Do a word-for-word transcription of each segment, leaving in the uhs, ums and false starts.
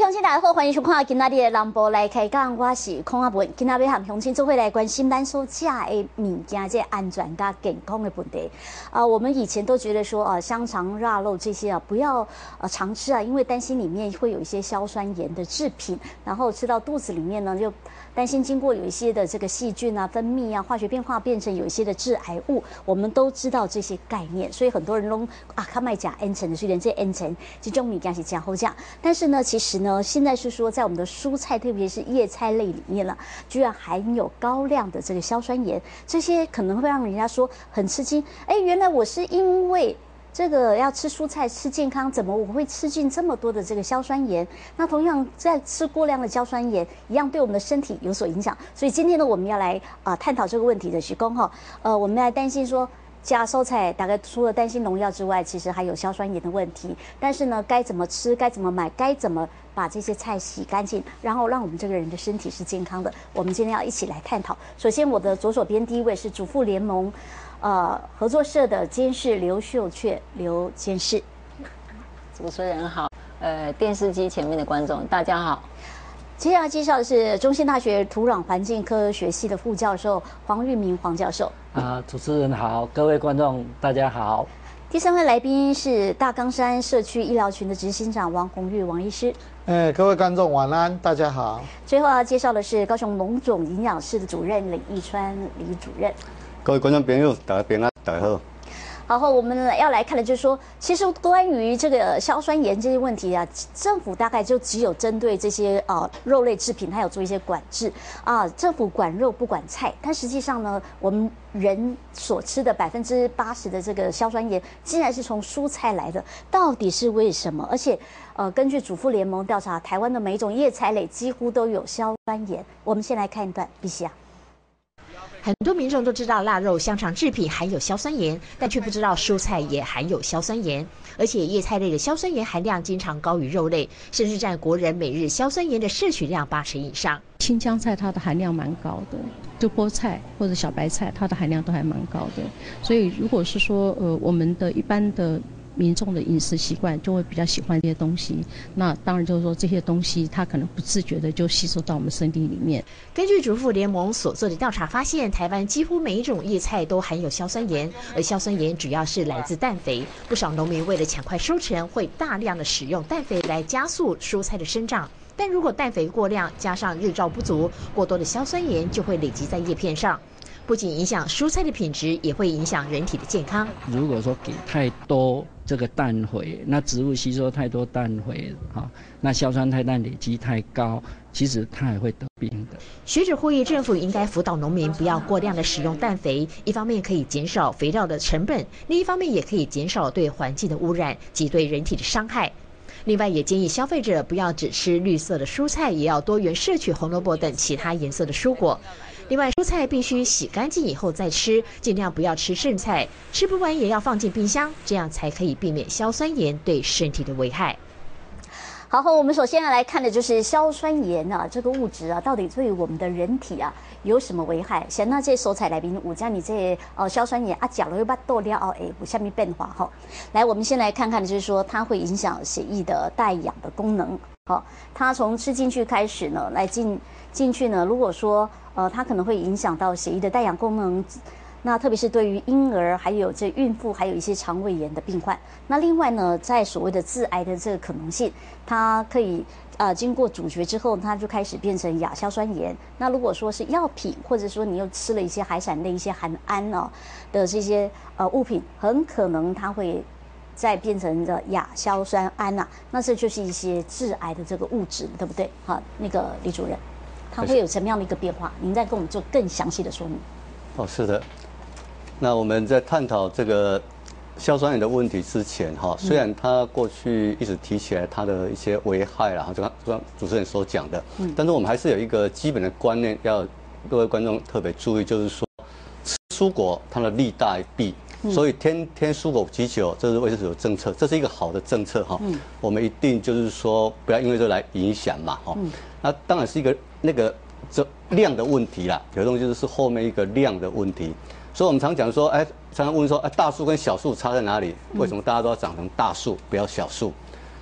乡亲大家好，欢迎收看今仔日的南部来开讲，我是孔阿文。今仔日和乡亲做伙来关心咱所食的物件，这安全加健康的问题。啊，我们以前都觉得说啊，香肠、腊肉这些啊，不要呃常吃啊，因为担心里面会有一些硝酸盐的制品，然后吃到肚子里面呢，就担心经过有一些的这个细菌啊、分泌啊、化学变化，变成有一些的致癌物。我们都知道这些概念，所以很多人都啊，他卖假 N 层的，虽然这 N 层这种物件是真好讲，但是呢，其实呢。现在是说，在我们的蔬菜，特别是叶菜类里面了，居然含有高量的这个硝酸盐，这些可能会让人家说很吃惊。哎，原来我是因为这个要吃蔬菜吃健康，怎么我会吃进这么多的这个硝酸盐？那同样在吃过量的硝酸盐，一样对我们的身体有所影响。所以今天呢，我们要来啊、呃、探讨这个问题的是公哈，呃，我们来担心说。加蔬菜大概除了担心农药之外，其实还有硝酸盐的问题。但是呢，该怎么吃，该怎么买，该怎么把这些菜洗干净，然后让我们这个人的身体是健康的，我们今天要一起来探讨。首先，我的左手边第一位是主妇联盟，呃，合作社的监事刘秀雀，刘监事。 主持人好，呃，电视机前面的观众大家好。 接下来介绍的是中兴大学土壤环境科学系的副教授黄玉明黄教授。 啊，主持人好，各位观众大家好。 第三位来宾是大冈山社区医疗群的执行长王宏玉王医师。 哎，各位观众晚安，大家好。 最后要介绍的是高雄农总营养室的主任李义川李主任。 各位观众朋友，大家平安，大家好。 然后我们要来看的就是说，其实关于这个硝酸盐这些问题啊，政府大概就只有针对这些呃肉类制品，它有做一些管制啊。政府管肉不管菜，但实际上呢，我们人所吃的百分之八十的这个硝酸盐，竟然是从蔬菜来的，到底是为什么？而且呃，根据主妇联盟调查，台湾的每一种叶菜类几乎都有硝酸盐。我们先来看一段 B C R。 很多民众都知道腊肉、香肠制品含有硝酸盐，但却不知道蔬菜也含有硝酸盐。而且叶菜类的硝酸盐含量经常高于肉类，甚至占国人每日硝酸盐的摄取量八成以上。 青江菜它的含量蛮高的，就菠菜或者小白菜，它的含量都还蛮高的。所以如果是说呃我们的一般的民众的饮食习惯就会比较喜欢这些东西，那当然就是说这些东西它可能不自觉的就吸收到我们身体里面。 根据主妇联盟所做的调查发现，台湾几乎每一种叶菜都含有硝酸盐，而硝酸盐主要是来自氮肥。不少农民为了抢快收成，会大量的使用氮肥来加速蔬菜的生长。但如果氮肥过量，加上日照不足，过多的硝酸盐就会累积在叶片上。不仅影响蔬菜的品质，也会影响人体的健康。 如果说给太多这个氮肥，那植物吸收太多氮肥啊，那硝酸态氮累积太高，其实它也会得病的。 学者呼吁政府应该辅导农民不要过量的使用氮肥，一方面可以减少肥料的成本，另一方面也可以减少对环境的污染及对人体的伤害。另外，也建议消费者不要只吃绿色的蔬菜，也要多元摄取红萝卜等其他颜色的蔬果。另外，蔬菜必须洗干净以后再吃，尽量不要吃剩菜，吃不完也要放进冰箱，这样才可以避免硝酸盐对身体的危害。 好，我们首先要来看的就是硝酸盐啊，这个物质啊，到底对于我们的人体啊有什么危害？像那这蔬菜里面有加你这呃硝酸盐啊，假如把豆料哦，哎，有下面变化哈。来，我们先来看看，就是说它会影响血液的带氧的功能。好，它从吃进去开始呢，来进进去呢，如果说呃它可能会影响到血液的带氧功能。那特别是对于婴儿、还有这孕妇，还有一些肠胃炎的病患。那另外呢，在所谓的致癌的这个可能性，它可以呃经过煮煮之后，它就开始变成亚硝酸盐。那如果说是药品，或者说你又吃了一些海产类、一些含氨哦的这些呃物品，很可能它会再变成的亚硝酸胺呐、啊。那这就是一些致癌的这个物质，对不对？好，那个李主任，它会有什么样的一个变化？您再跟我们做更详细的说明。 哦，是的。那我们在探讨这个硝酸盐的问题之前，哈，虽然他过去一直提起来它的一些危害啦，就刚主持人所讲的，嗯，但是我们还是有一个基本的观念，要各位观众特别注意，就是说吃蔬果它的利大于弊，所以天天蔬果啤酒，这是卫生署的政策，这是一个好的政策哈，嗯，我们一定就是说不要因为这来影响嘛，哈，嗯，那当然是一个那个这量的问题啦，有的东西就是后面一个量的问题。所以我们常讲说，哎，常常问说，哎，大树跟小树差在哪里？为什么大家都要长成大树，不要小树？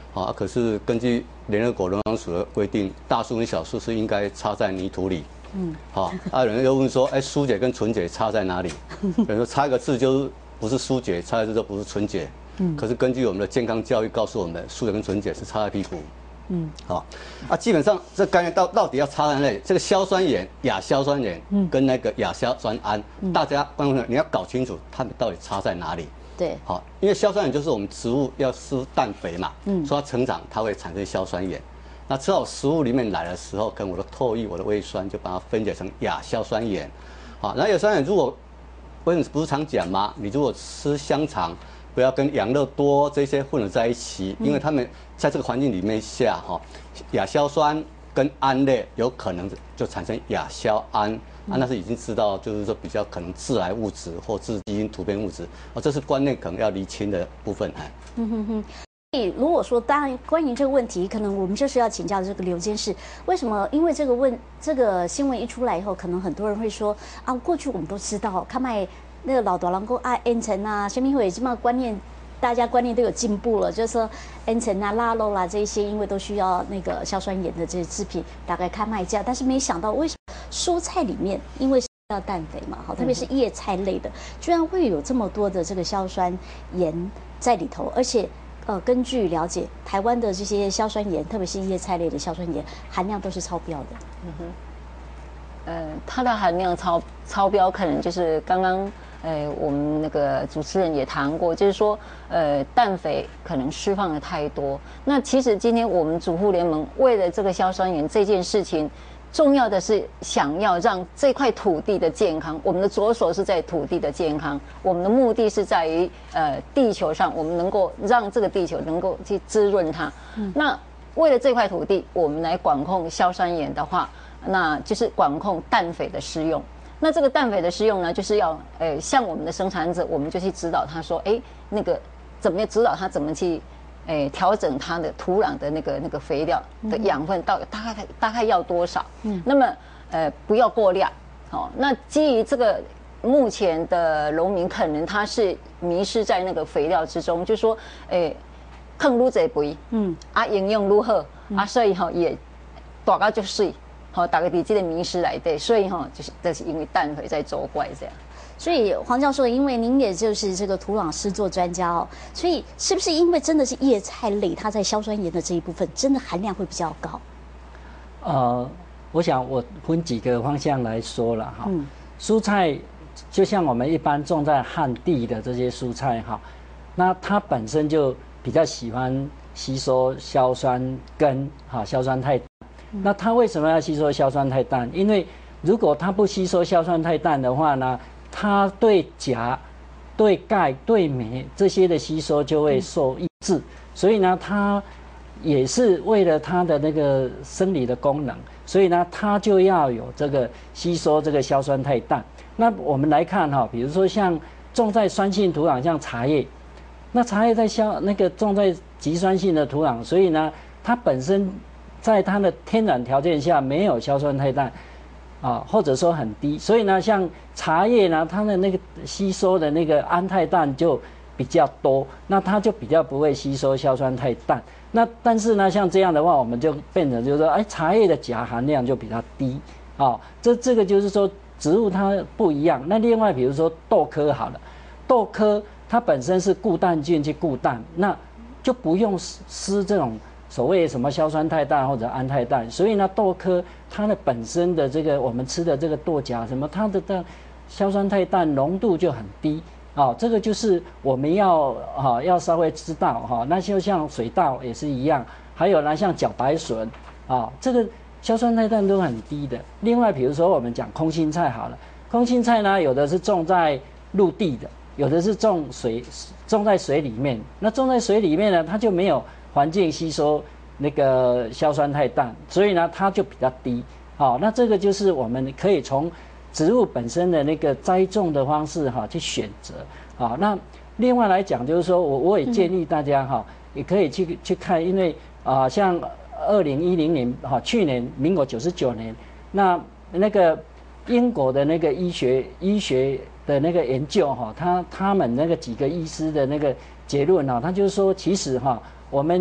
啊，可是根据联合国农粮署的规定，大树跟小树是应该插在泥土里。嗯，好，啊，有人又问说，哎，疏解跟纯解差在哪里？有人说差一个字就不是疏解，差一个字就不是纯解。嗯，可是根据我们的健康教育告诉我们，疏解跟纯解是插在屁股。嗯，好，啊，基本上这概念到到底要插在哪里？这个硝酸盐、亚硝酸盐跟那个亚硝酸胺，嗯、大家观众朋友你要搞清楚它们到底差在哪里。 对， 好，因为硝酸盐就是我们植物要施氮肥嘛，嗯，说它成长它会产生硝酸盐。那吃到食物里面来的时候，跟我的唾液、我的胃酸就把它分解成亚硝酸盐。好，那亚硝酸盐如果不是不是常讲吗？你如果吃香肠，不要跟养乐多这些混合在一起，因为它们在这个环境里面下，哈，亚硝酸跟胺类有可能就产生亚硝胺。啊，那是已经知道，就是说比较可能致癌物质或致基因突变物质，哦，这是观念可能要厘清的部分。哎，嗯哼哼。所以如果说，当然关于这个问题，可能我们就是要请教这个刘监事，为什么？因为这个问这个新闻一出来以后，可能很多人会说啊，过去我们都知道，看卖那个老大人讲啊，烟尘啊，生命会这么观念。大家观念都有进步了，就是说烟尘啊、腊肉啦这些，因为都需要那个硝酸盐的这些制品，大概看卖价。但是没想到，为什么蔬菜里面，因为是要氮肥嘛，好，特别是叶菜类的，居然会有这么多的这个硝酸盐在里头，而且呃，根据了解，台湾的这些硝酸盐，特别是叶菜类的硝酸盐含量都是超标的。嗯哼， 呃，它的含量超超标，可能就是刚刚。呃，我们那个主持人也谈过，就是说，呃，氮肥可能释放的太多。那其实今天我们主妇联盟为了这个硝酸盐这件事情，重要的是想要让这块土地的健康，我们的着手是在土地的健康，我们的目的是在于呃地球上，我们能够让这个地球能够去滋润它。嗯、那为了这块土地，我们来管控硝酸盐的话，那就是管控氮肥的施用。那这个氮肥的施用呢，就是要，呃，像我们的生产者，我们就去指导他说，哎，那个怎么指导他怎么去，哎，调整他的土壤的那个那个肥料的养分到大概大概要多少，嗯，那么呃不要过量，哦，那基于这个目前的农民可能他是迷失在那个肥料之中，就说，哎，坑愈侪肥，嗯，啊营养愈好，啊所以吼也大家就水。好，大概比这个迷失来对，所以哈，就是这是因为氮肥在作怪这样。 所以黄教授，因为您也就是这个土壤施作专家哦，所以是不是因为真的是叶菜类，它在硝酸盐的这一部分真的含量会比较高？ 呃，我想我分几个方向来说了哈。嗯。蔬菜就像我们一般种在旱地的这些蔬菜哈，那它本身就比较喜欢吸收硝酸根哈，硝酸钛。那它为什么要吸收硝酸钛氮？因为如果它不吸收硝酸钛氮的话呢，它对钾、对钙、对镁这些的吸收就会受抑制。所以呢，它也是为了它的那个生理的功能，所以呢，它就要有这个吸收这个硝酸钛氮。那我们来看哈，比如说像种在酸性土壤，像茶叶，那茶叶在硝那个种在极酸性的土壤，所以呢，它本身在它的天然条件下没有硝酸钛氮，啊，或者说很低，所以呢，像茶叶呢，它的那个吸收的那个胺钛氮就比较多，那它就比较不会吸收硝酸钛氮。那但是呢，像这样的话，我们就变成就是说，哎，茶叶的钾含量就比较低，啊，这这个就是说植物它不一样。那另外比如说豆科好了，豆科它本身是固氮菌去固氮，那就不用施这种所谓什么硝酸钛氮或者胺钛氮，所以呢，豆科它的本身的这个我们吃的这个豆荚什么，它的的硝酸钛氮浓度就很低啊、哦，这个就是我们要哈、哦、要稍微知道哈、哦。那就像水稻也是一样，还有呢像茭白笋啊、哦，这个硝酸钛氮都很低的。另外，比如说我们讲空心菜好了，空心菜呢有的是种在陆地的，有的是种水种在水里面。那种在水里面呢，它就没有环境吸收那个硝酸钛氮，所以呢，它就比较低。好、哦，那这个就是我们可以从植物本身的那个栽种的方式哈、哦、去选择。好、哦，那另外来讲就是说我我也建议大家哈、哦、也可以去去看，因为啊、呃、像二零一零年哈、哦、去年民国九十九年，那那个英国的那个医学医学的那个研究哈、哦，他他们那个几个医师的那个结论啊，他就是说其实哈、哦。我们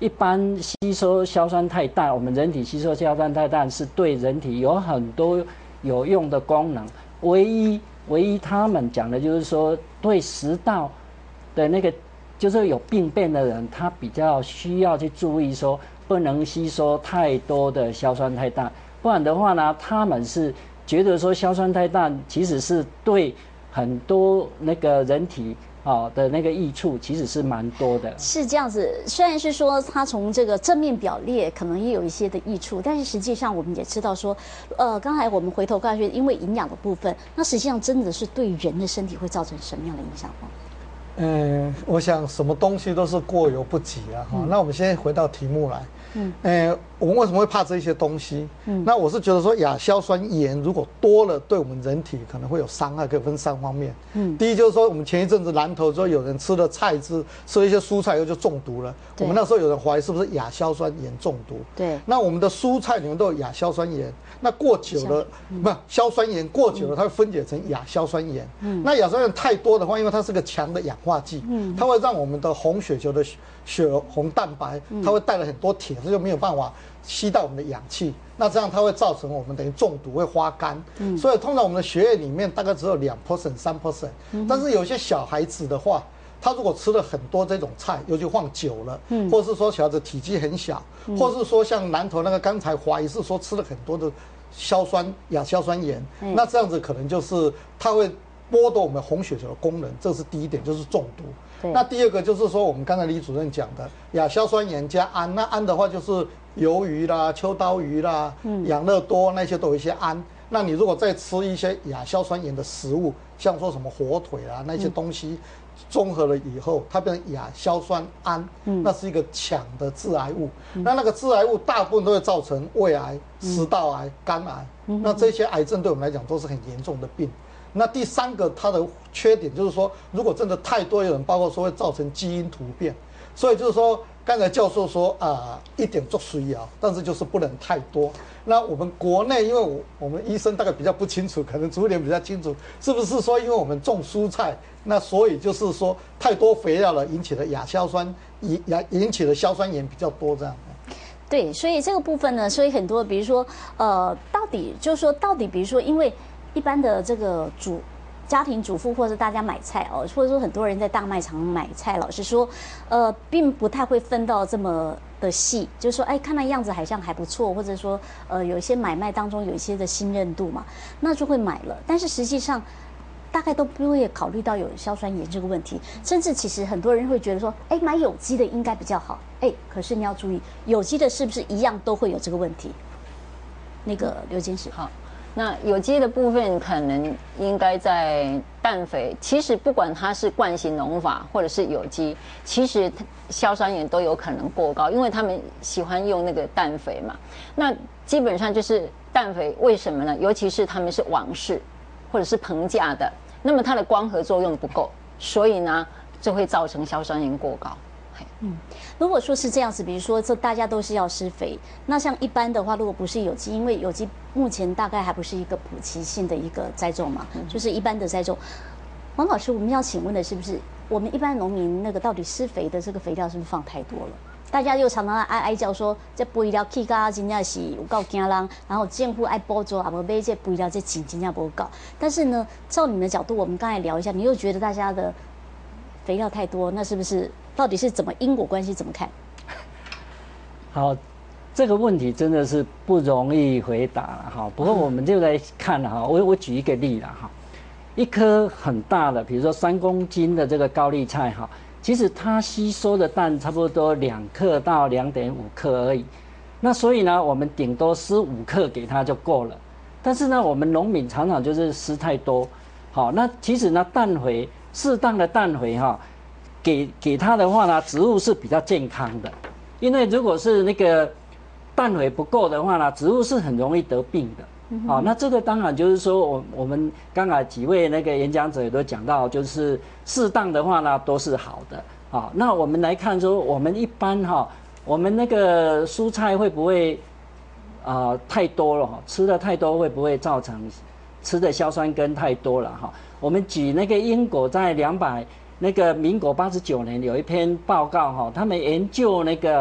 一般吸收硝酸态氮，我们人体吸收硝酸态氮是对人体有很多有用的功能，唯一唯一他们讲的就是说，对食道的那个就是有病变的人，他比较需要去注意说，不能吸收太多的硝酸态氮，不然的话呢，他们是觉得说硝酸态氮其实是对很多那个人体。好的那个益处其实是蛮多的， 是这样子。虽然是说它从这个正面表列可能也有一些的益处，但是实际上我们也知道说，呃，刚才我们回头看去，因为营养的部分，那实际上真的是对人的身体会造成什么样的影响吗？ 嗯，我想什么东西都是过犹不及啊。哈、嗯，那我们先回到题目来。嗯，呃，我们为什么会怕这些东西？嗯，那我是觉得说亚硝酸盐如果多了，对我们人体可能会有伤害，可以分三方面。嗯，第一就是说，我们前一阵子南投说有人吃了菜汁，吃了一些蔬菜以后就中毒了。我们那时候有人怀疑是不是亚硝酸盐中毒。 对， 那我们的蔬菜里面都有亚硝酸盐，那过久了，嗯、不硝酸盐过久了，它会分解成亚硝酸盐。嗯，那亚硝酸盐太多的话，因为它是个强的氧化剂，嗯，它会让我们的红血球的血红蛋白，它会带了很多铁，这就没有办法吸到我们的氧气，那这样它会造成我们等于中毒，会发肝。嗯，所以通常我们的血液里面大概只有两 percent、三 percent，但是有些小孩子的话，他如果吃了很多这种菜，尤其放久了，嗯，或是说小孩子体积很小，嗯、或是说像南投那个刚才怀疑是说吃了很多的硝酸亚硝酸盐，嗯、那这样子可能就是它会剥夺我们红血球的功能，这是第一点，就是中毒。那第二个就是说，我们刚才李主任讲的亚硝酸盐加氨，那氨的话就是鱿鱼啦、秋刀鱼啦、嗯、养乐多那些都有一些氨。那你如果再吃一些亚硝酸盐的食物，像说什么火腿啦那些东西，综合了以后，它变成亚硝酸胺，嗯、那是一个强的致癌物。嗯、那那个致癌物大部分都会造成胃癌、食道癌、肝癌。嗯、那这些癌症对我们来讲都是很严重的病。那第三个它的缺点就是说，如果真的太多人，包括说会造成基因突变，所以就是说，刚才教授说啊、呃，一点做需要，但是就是不能太多。那我们国内，因为我我们医生大概比较不清楚，可能主任比较清楚，是不是说因为我们种蔬菜，那所以就是说太多肥料了，引起的亚硝酸引引起的硝酸盐比较多这样。 对，所以这个部分呢，所以很多比如说呃，到底就是说到底，比如说因为。一般的这个主家庭主妇或者大家买菜哦，或者说很多人在大卖场买菜，老实说，呃，并不太会分到这么的细，就是说，哎，看那样子好像还不错，或者说，呃，有一些买卖当中有一些的信任度嘛，那就会买了。但是实际上，大概都不会考虑到有硝酸盐这个问题，甚至其实很多人会觉得说，哎，买有机的应该比较好，哎，可是你要注意，有机的是不是一样都会有这个问题？那个刘监事， 好。那有机的部分可能应该在氮肥，其实不管它是惯性农法或者是有机，其实硝酸盐都有可能过高，因为他们喜欢用那个氮肥嘛。那基本上就是氮肥，为什么呢？尤其是他们是网式或者是棚架的，那么它的光合作用不够，所以呢就会造成硝酸盐过高。 嗯，如果说是这样子，比如说这大家都是要施肥，那像一般的话，如果不是有机，因为有机目前大概还不是一个普及性的一个栽种嘛，嗯、就是一般的栽种。王老师，我们要请问的是不是我们一般农民那个到底施肥的这个肥料是不是放太多了？大家又常常哀哀叫说这肥料起价真正是有够惊人，然后政府爱补助，也无买这肥料这钱真正不够。但是呢，照你们的角度，我们刚才聊一下，你又觉得大家的肥料太多，那是不是？到底是怎么因果关系怎么看？ 好，这个问题真的是不容易回答了哈。不过我们就来看了哈，我我举一个例了哈，一颗很大的，比如说三公斤的这个高丽菜哈，其实它吸收的氮差不多两克到两点五克而已。那所以呢，我们顶多施五克给它就够了。但是呢，我们农民常常就是施太多。好，那其实呢，氮肥适当的氮肥哈。给给它的话呢，植物是比较健康的，因为如果是那个氮肥不够的话呢，植物是很容易得病的。嗯、好，那这个当然就是说，我我们刚才几位那个演讲者也都讲到，就是适当的话呢都是好的。好，那我们来看说，我们一般哈，我们那个蔬菜会不会啊、呃、太多了哈？吃的太多会不会造成吃的硝酸根太多了哈？我们举那个英国在两百。那个民国八十九年有一篇报告哈，他们研究那个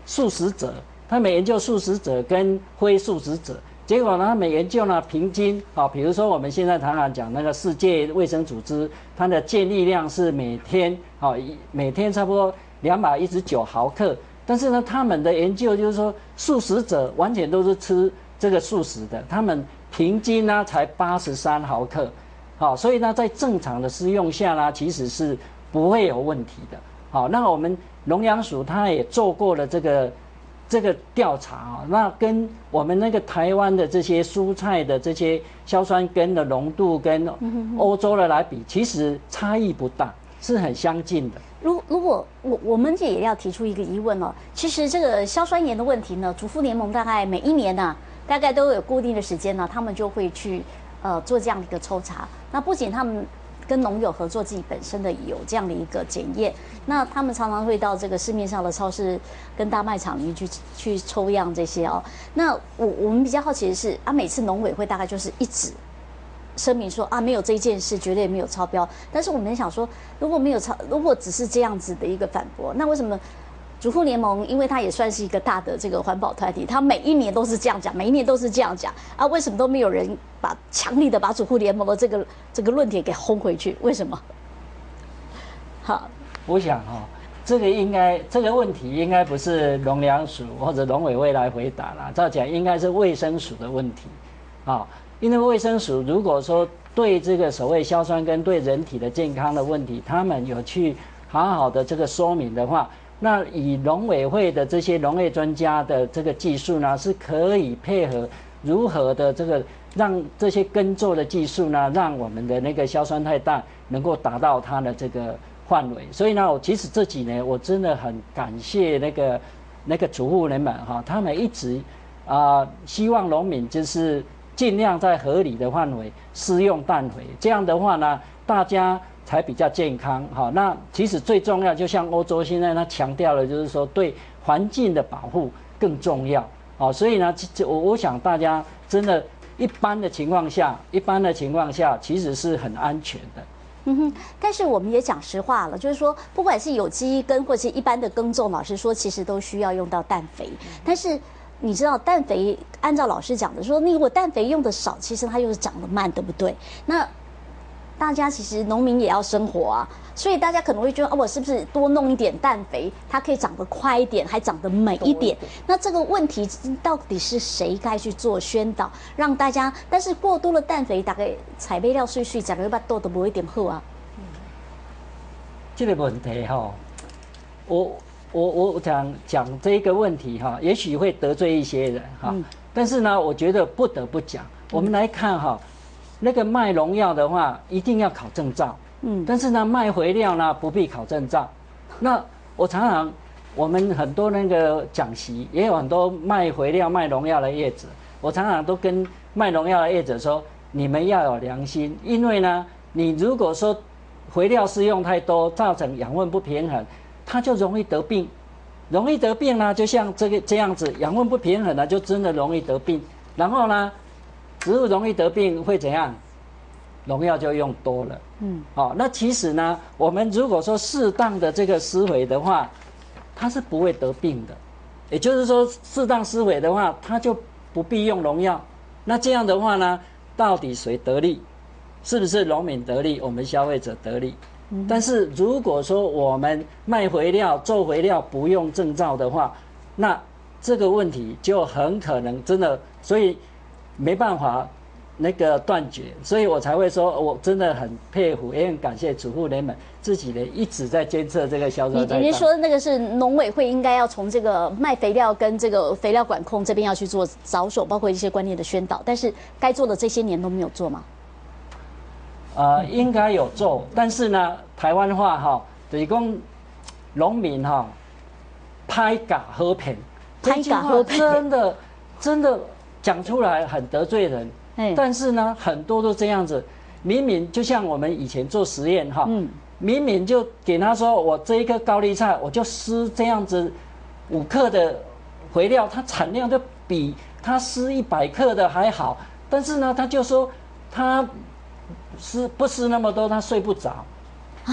素食者，他们研究素食者跟非素食者，结果呢，他们研究呢平均啊，比如说我们现在常常讲那个世界卫生组织，它的建议量是每天啊每天差不多两百一十九毫克，但是呢，他们的研究就是说，素食者完全都是吃这个素食的，他们平均呢才八十三毫克，好，所以呢，在正常的施用下呢，其实是不会有问题的。好，那我们农粮署它也做过了这个这个调查啊，那跟我们那个台湾的这些蔬菜的这些硝酸根的浓度跟欧洲的来比，其实差异不大，是很相近的。 如如果我我们也要提出一个疑问哦，其实这个硝酸盐的问题呢，主妇联盟大概每一年呢、啊，大概都有固定的时间呢，他们就会去呃做这样的一个抽查。那不仅他们跟农友合作，自己本身的有这样的一个检验。那他们常常会到这个市面上的超市跟大卖场里面去去抽样这些哦。那我我们比较好奇的是啊，每次农委会大概就是一直声明说啊，没有这件事，绝对没有超标。但是我们想说，如果没有超，如果只是这样子的一个反驳，那为什么主妇联盟，因为它也算是一个大的这个环保团体，它每一年都是这样讲，每一年都是这样讲啊，为什么都没有人把强力的把主妇联盟的这个这个论点给轰回去？为什么？好， 我想哈、哦，这个应该这个问题应该不是农粮署或者农委会来回答啦，照讲应该是卫生署的问题，啊、哦，因为卫生署如果说对这个所谓硝酸根对人体的健康的问题，他们有去好好的这个说明的话。那以农委会的这些农业专家的这个技术呢，是可以配合如何的这个让这些耕作的技术呢，让我们的那个硝酸态氮能够达到它的这个范围。所以呢，我其实这几年我真的很感谢那个那个主妇人们哈，他们一直啊、呃、希望农民就是尽量在合理的范围施用氮肥，这样的话呢，大家才比较健康。好，那其实最重要，就像欧洲现在他强调的，就是说对环境的保护更重要。好，所以呢，我我想大家真的，一般的情况下，一般的情况下，其实是很安全的。 嗯哼，但是我们也讲实话了，就是说，不管是有机耕或是一般的耕种，老实说，其实都需要用到氮肥。但是你知道，氮肥按照老师讲的说，你如果氮肥用的少，其实它又是长得慢，对不对？那大家其实农民也要生活啊，所以大家可能会觉得，哦，我是不是多弄一点氮肥，它可以长得快一点，还长得美一点？那这个问题到底是谁该去做宣导，让大家？但是过多的氮肥，大概采肥料碎碎，整个把豆都不会点好啊。 这个问题哈，我我我讲讲这个问题哈，也许会得罪一些人哈，嗯、但是呢，我觉得不得不讲。我们来看哈。那个卖农药的话，一定要考证照。嗯，但是呢，卖肥料呢不必考证照。那我常常，我们很多那个讲习也有很多卖肥料、卖农药的业者，我常常都跟卖农药的业者说，你们要有良心，因为呢，你如果说肥料施用太多，造成养分不平衡，它就容易得病。容易得病呢，就像这个这样子，养分不平衡呢，就真的容易得病。然后呢？植物容易得病会怎样？农药就用多了。嗯，好、哦，那其实呢，我们如果说适当的这个施肥的话，它是不会得病的。也就是说，适当施肥的话，它就不必用农药。那这样的话呢，到底谁得利？是不是农民得利？我们消费者得利？嗯、但是如果说我们卖肥料、做肥料不用证照的话，那这个问题就很可能真的，所以。没办法，那个断绝，所以我才会说，我真的很佩服，也很感谢主妇人们自己呢一直在监测这个硝酸态氮。 你您说那个是农委会应该要从这个卖肥料跟这个肥料管控这边要去做着手，包括一些观念的宣导，但是该做的这些年都没有做吗？ 呃，应该有做，但是呢，台湾话哈，就是讲农民哈，拍假和平， 拍假和平， 真的真的。讲出来很得罪人，但是呢，很多都这样子。明明就像我们以前做实验哈，嗯、明明就给他说，我这一颗高丽菜，我就施这样子五克的肥料，它产量就比他施一百克的还好。但是呢，他就说他施不施那么多，他睡不着。 啊，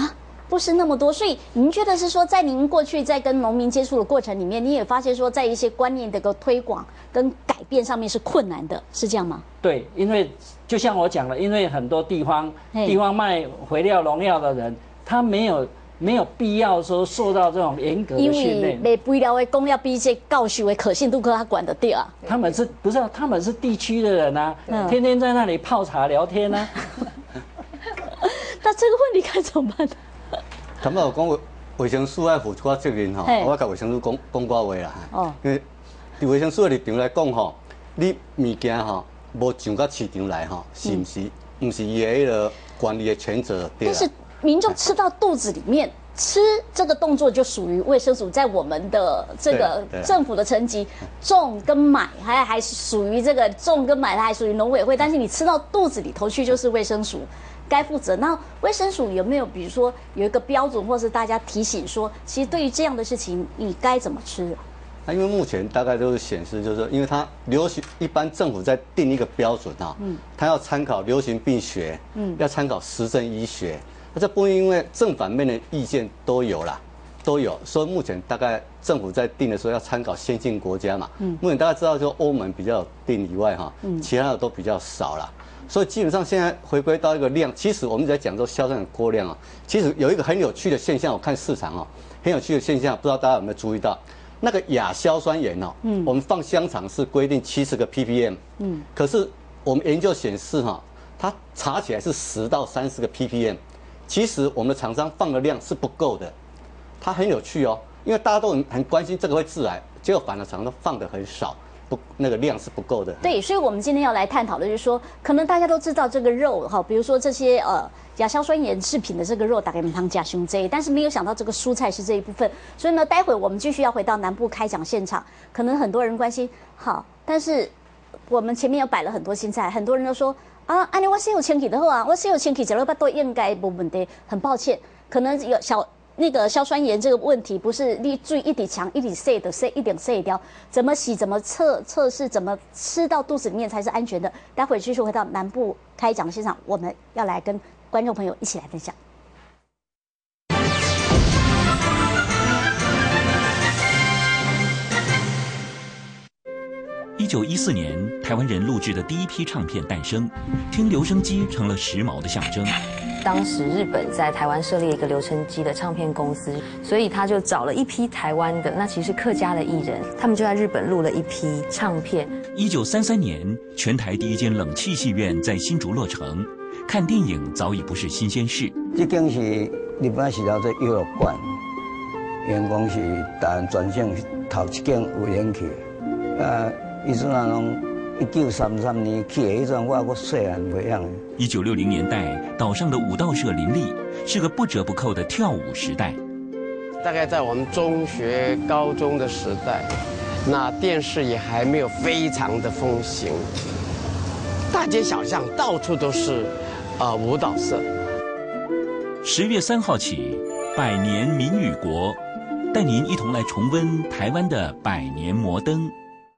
不是那么多。所以您觉得是说，在您过去在跟农民接触的过程里面，你也发现说，在一些观念的个推广跟改变上面是困难的，是这样吗？ 对，因为就像我讲的，因为很多地方地方卖肥料农药的人，他没有。没有必要说受到这种严格的训练， 因为卖肥料的公料比这教授的可信度，可他管得掉啊。 他们是不是？他们是地区的人啊，嗯、天天在那里泡茶聊天啊。 那这个问题该怎么办呢？ 他们有讲卫生署爱负一寡责任吼，我甲卫生署讲讲寡话啦。哦。因为伫卫生署的立场来讲吼，你物件吼无上到市场来吼，是毋是？毋是伊的迄个管理的权责对啦。 民众吃到肚子里面，吃这个动作就属于卫生署在我们的这个政府的层级，种跟买还还是属于这个种跟买，它还属于农委会。但是你吃到肚子里头去，就是卫生署该负责。那卫生署有没有比如说有一个标准，或是大家提醒说，其实对于这样的事情，你该怎么吃？ 那因为目前大概都是显示，就是说，因为它流行，一般政府在定一个标准啊，嗯，它要参考流行病学，嗯，要参考实证医学。这部分因为正反面的意见都有啦，都有，所以目前大概政府在定的时候要参考先进国家嘛。嗯，目前大家知道，就欧盟比较有定以外哈，嗯，其他的都比较少啦。所以基本上现在回归到一个量，其实我们在讲说硝酸盐过量啊，其实有一个很有趣的现象，我看市场哦，很有趣的现象，不知道大家有没有注意到，那个亚硝酸盐哦，嗯，我们放香肠是规定七十个 ppm， 嗯，可是我们研究显示哈，它查起来是十到三十个 ppm。其实我们的厂商放的量是不够的，它很有趣哦，因为大家都很很关心这个会致癌，结果反而厂商放的很少，不那个量是不够的。 对，所以我们今天要来探讨的就是说，可能大家都知道这个肉哈，比如说这些呃亚硝酸盐制品的这个肉，大概我们汤加胸这，但是没有想到这个蔬菜是这一部分。所以呢，待会我们继续要回到南部开讲现场，可能很多人关心，好，但是我们前面有摆了很多青菜，很多人都说。啊，安尼我是有清气的好啊，我是有清气，只要把都应该没问题。很抱歉，可能有小那个硝酸盐这个问题，不是你注意一滴强一滴碎的碎一点碎掉，怎么洗怎么测测试怎么吃到肚子里面才是安全的。待会继续回到南部开讲现场，我们要来跟观众朋友一起来分享。 一九一四年，台湾人录制的第一批唱片诞生，听留声机成了时髦的象征。 当时日本在台湾设立一个留声机的唱片公司，所以他就找了一批台湾的，那其实客家的艺人，他们就在日本录了一批唱片。 一九三三年，全台第一间冷气戏院在新竹落成，看电影早已不是新鲜事。 这间是日本时代做幼乐馆，员工是台湾全省头一间有演去，啊。伊阵啊，拢一九三三年起的，迄阵我我细汉袂晓。 一九六零年代，岛上的舞蹈社林立，是个不折不扣的跳舞时代。 大概在我们中学、高中的时代，那电视也还没有非常的风行，大街小巷到处都是，呃，舞蹈社。 十月三号起，百年民语国，带您一同来重温台湾的百年摩登。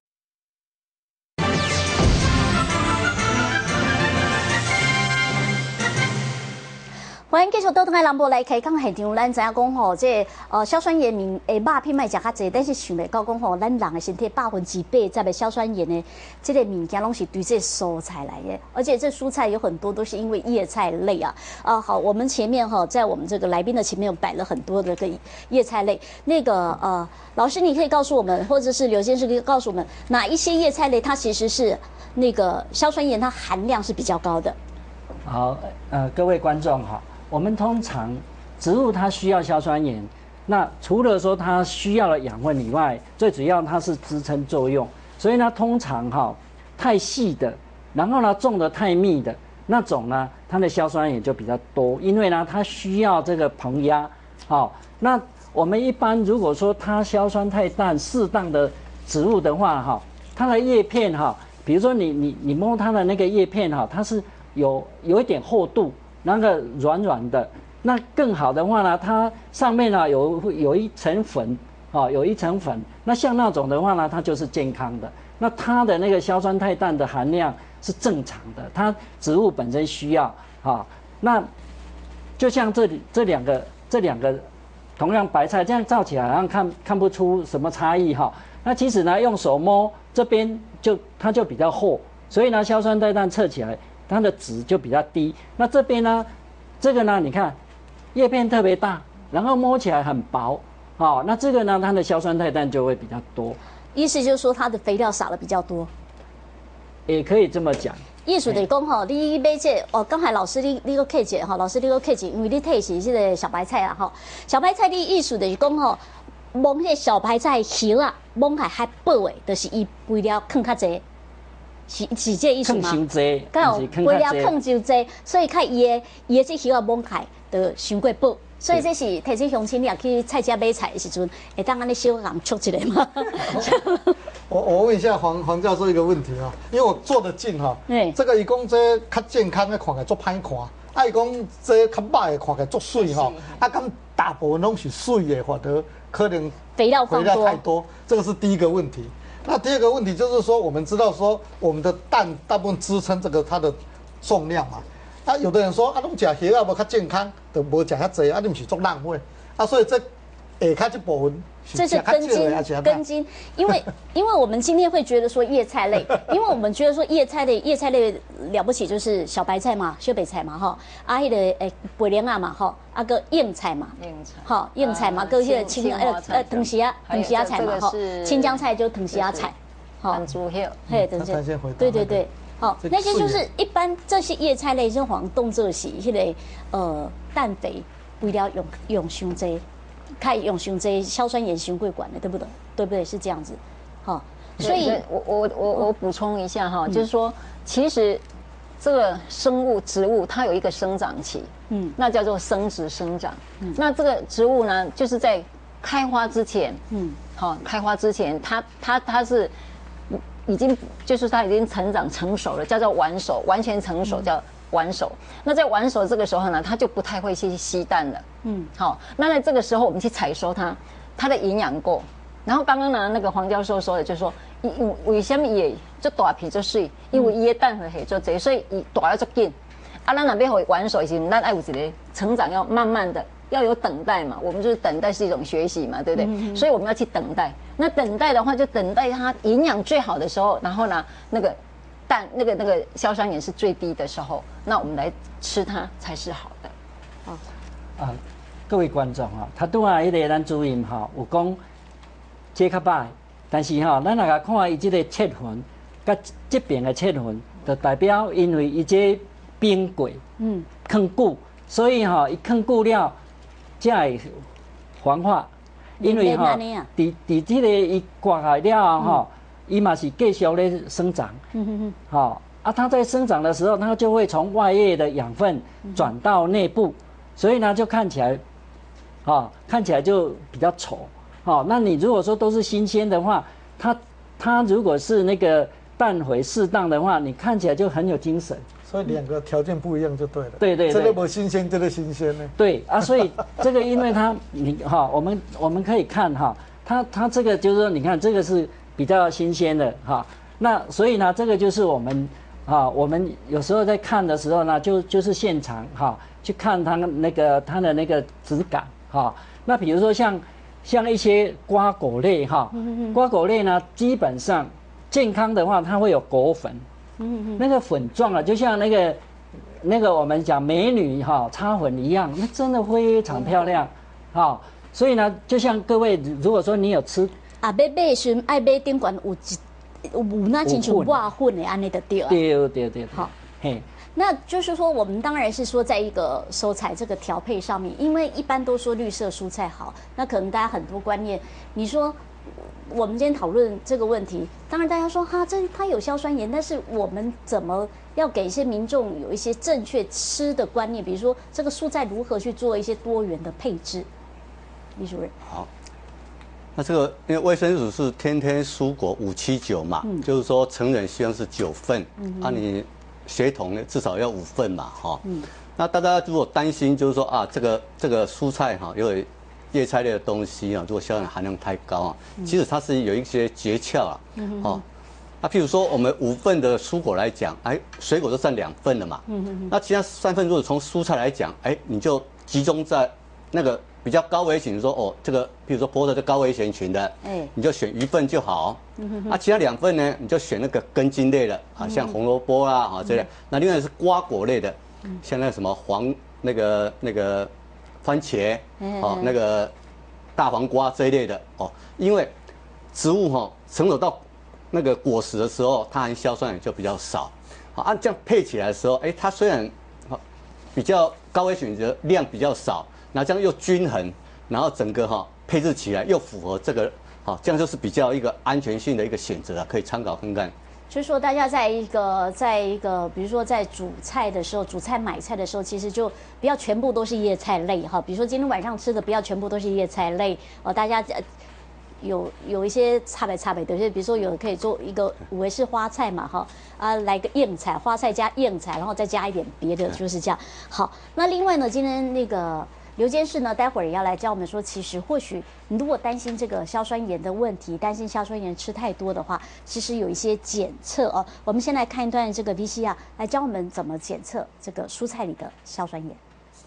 欢迎继续倒转来南部来开讲现场，咱知影讲吼，这呃硝酸盐面诶肉品卖食较济，但是想袂到讲吼，咱人的身体百分之八在的硝酸盐的这个物件拢是对这蔬菜来的，而且这蔬菜有很多都是因为叶菜类啊。啊好，我们前面哈，在我们这个来宾的前面有摆了很多的个叶菜类，那个呃老师你可以告诉我们，或者是刘先生可以告诉我们，哪一些叶菜类它其实是那个硝酸盐它含量是比较高的？ 好，呃各位观众哈。我们通常植物它需要硝酸盐，那除了说它需要的养分以外，最主要它是支撑作用。所以呢，通常哈、哦、太细的，然后呢种的太密的那种呢，它的硝酸盐就比较多，因为呢它需要这个膨压。好、哦，那我们一般如果说它硝酸太淡，适当的植物的话哈、哦，它的叶片哈、哦，比如说你你你摸它的那个叶片哈、哦，它是有有一点厚度。那个软软的，那更好的话呢，它上面呢有有一层粉，哦，有一层粉。那像那种的话呢，它就是健康的。那它的那个硝酸态氮的含量是正常的，它植物本身需要啊、哦。那就像这里这两个这两个同样白菜，这样照起来好像看看不出什么差异哈。那其实呢，用手摸这边就它就比较厚，所以呢，硝酸带氮测起来它的值就比较低。那这边呢，这个呢，你看叶片特别大，然后摸起来很薄，哦，那这个呢，它的硝酸带氮就会比较多。 意思就是说它的肥料撒的比较多， 也可以这么讲。 意思就是讲吼，你买这哦，刚才老师你你个客气哈，老师你个客气，因为你退是这个小白菜啦吼，小白菜你意思就是讲吼。摸迄小白菜叶啊，摸起还薄的，就是伊肥料放较济，是是这意思吗？ 放伤济， 刚好肥料放伤济，所以看伊的伊的这叶啊摸起就伤过薄，所以这是提醒乡亲，你也去菜市买菜的时阵，会当安尼小人戳一下嘛。 我我问一下黄黄教授一个问题啊，因为我坐得近哈，这个伊讲这较健康的看起来足歹看，啊伊讲这较歹的看起来足水哈，啊咁大部分拢是水的，或者可能肥料肥料太多，这个是第一个问题。那第二个问题就是说，我们知道说我们的蛋大部分支撑这个它的重量嘛，啊有的人说啊，侬食叶啊无较健康，就无食遐济，啊你唔是足浪费，啊所以这下骹这部分。 这是根茎，根茎，因为因为我们今天会觉得说叶菜类，因为我们觉得说叶菜类，叶菜类了不起就是小白菜嘛，小白菜嘛哈，啊迄个诶白莲啊嘛哈，啊个硬菜嘛， 硬菜， 哈硬菜嘛，跟迄个青呃呃藤丝啊藤丝啊菜嘛哈，青江菜就藤丝啊菜， 哈，猪血， 嘿等等，对对对，好，那些就是一般这些叶菜类，像黄动这些迄个呃氮肥，为了用用伤济。开用胸这硝酸盐胸贵管的，对不对？对不对？是这样子，好，所以我我我我补充一下哈，就是说，其实这个生物植物它有一个生长期，嗯，那叫做生殖生长。嗯，那这个植物呢，就是在开花之前，嗯，好，开花之前，它它它是已经就是它已经成长成熟了，叫做完熟，完全成熟叫。完熟，那在完熟这个时候呢，它就不太会去吸氮了。嗯，好，那在这个时候我们去采收它，它的营养够。然后刚刚呢，那个黄教授说的，就是说，因为什么也就大皮就水，因为伊的氮会很做多，所以伊大要做紧。啊，咱那边会完熟时，咱爱有一个成长要慢慢的，要有等待嘛。我们就是等待是一种学习嘛，对不对？嗯、所以我们要去等待。那等待的话，就等待它营养最好的时候，然后呢，那个。但那个那个硝酸盐是最低的时候，那我们来吃它才是好的。 啊啊，各位观众哈，他拄啊迄个咱主任哈有讲这较歹，但是哈，咱若甲看伊这个切痕，甲这边的切痕，就代表因为伊这冰过，嗯，放久，所以哈，伊放久了才会黄化，因为哈，伫伫这个伊刮下了哈。伊嘛是继续咧生长，嗯哼哼，好啊，它在生长的时候，它就会从外叶的养分转到内部，所以呢就看起来，啊，看起来就比较丑，好，那你如果说都是新鲜的话，它它如果是那个氮肥适当的话，你看起来就很有精神。 所以两个条件不一样就对了。 对对对， 这个不新鲜，这个新鲜呢。 对啊，所以这个因为它你哈，我们我们可以看哈，它它这个就是说，你看这个是。比较新鲜的哈，那所以呢，这个就是我们啊，我们有时候在看的时候呢，就就是现场哈，去看它那个它的那个质感哈。那比如说像像一些瓜果类哈，瓜果类呢，基本上健康的话，它会有果粉，那个粉状啊，就像那个那个我们讲美女哈擦粉一样，那真的非常漂亮哈。所以呢，就像各位，如果说你有吃。 啊，买买时爱买顶管有一有那亲像瓦粉的安尼就对啊。 对对对。好， 嘿，那就是说，我们当然是说，在一个收采这个调配上面，因为一般都说绿色蔬菜好，那可能大家很多观念，你说我们今天讨论这个问题，当然大家说哈，这它有硝酸盐，但是我们怎么要给一些民众有一些正确吃的观念？比如说这个蔬菜如何去做一些多元的配置？李主任。 好。那这个因为卫生署是天天蔬果五七九嘛，嗯、就是说成人希望是九份，嗯、啊你学童呢至少要五份嘛，哈、嗯。那大家如果担心就是说啊这个这个蔬菜哈，因为叶菜类的东西啊，如果硝酸含量太高啊，嗯、其实它是有一些诀窍啊，嗯、哦。那譬如说我们五份的蔬果来讲，哎，水果就占两份了嘛，嗯、那其他三份如果从蔬菜来讲，哎，你就集中在那个比较高危型，说哦，这个比如说播的这高危险群的，哎，你就选鱼分就好。嗯、啊，其他两份呢，你就选那个根茎类的啊，像红萝卜啦啊这类。那另外是瓜果类的，像那个什么黄那个那个番茄，哦那个大黄瓜这一类的哦，因为植物哈、哦、成熟到那个果实的时候，它含硝酸盐就比较少。好，按、啊、这样配起来的时候，哎，它虽然比较高危选择量比较少，那这样又均衡，然后整个哈、哦、配置起来又符合这个，好、哦，这样就是比较一个安全性的一个选择啊，可以参考看看。 就是说，大家在一个在一个，比如说在煮菜的时候，煮菜买菜的时候，其实就不要全部都是叶菜类哈。比如说今天晚上吃的，不要全部都是叶菜类哦。大家有有一些差别差别的，就是比如说有可以做一个五味是花菜嘛哈啊，来个硬菜，花菜加硬菜，然后再加一点别的，就是这样。好，那另外呢，今天那个刘监事呢，待会儿也要来教我们说，其实或许你如果担心这个硝酸盐的问题，担心硝酸盐吃太多的话，其实有一些检测哦。我们先来看一段这个 V C R， 来教我们怎么检测这个蔬菜里的硝酸盐。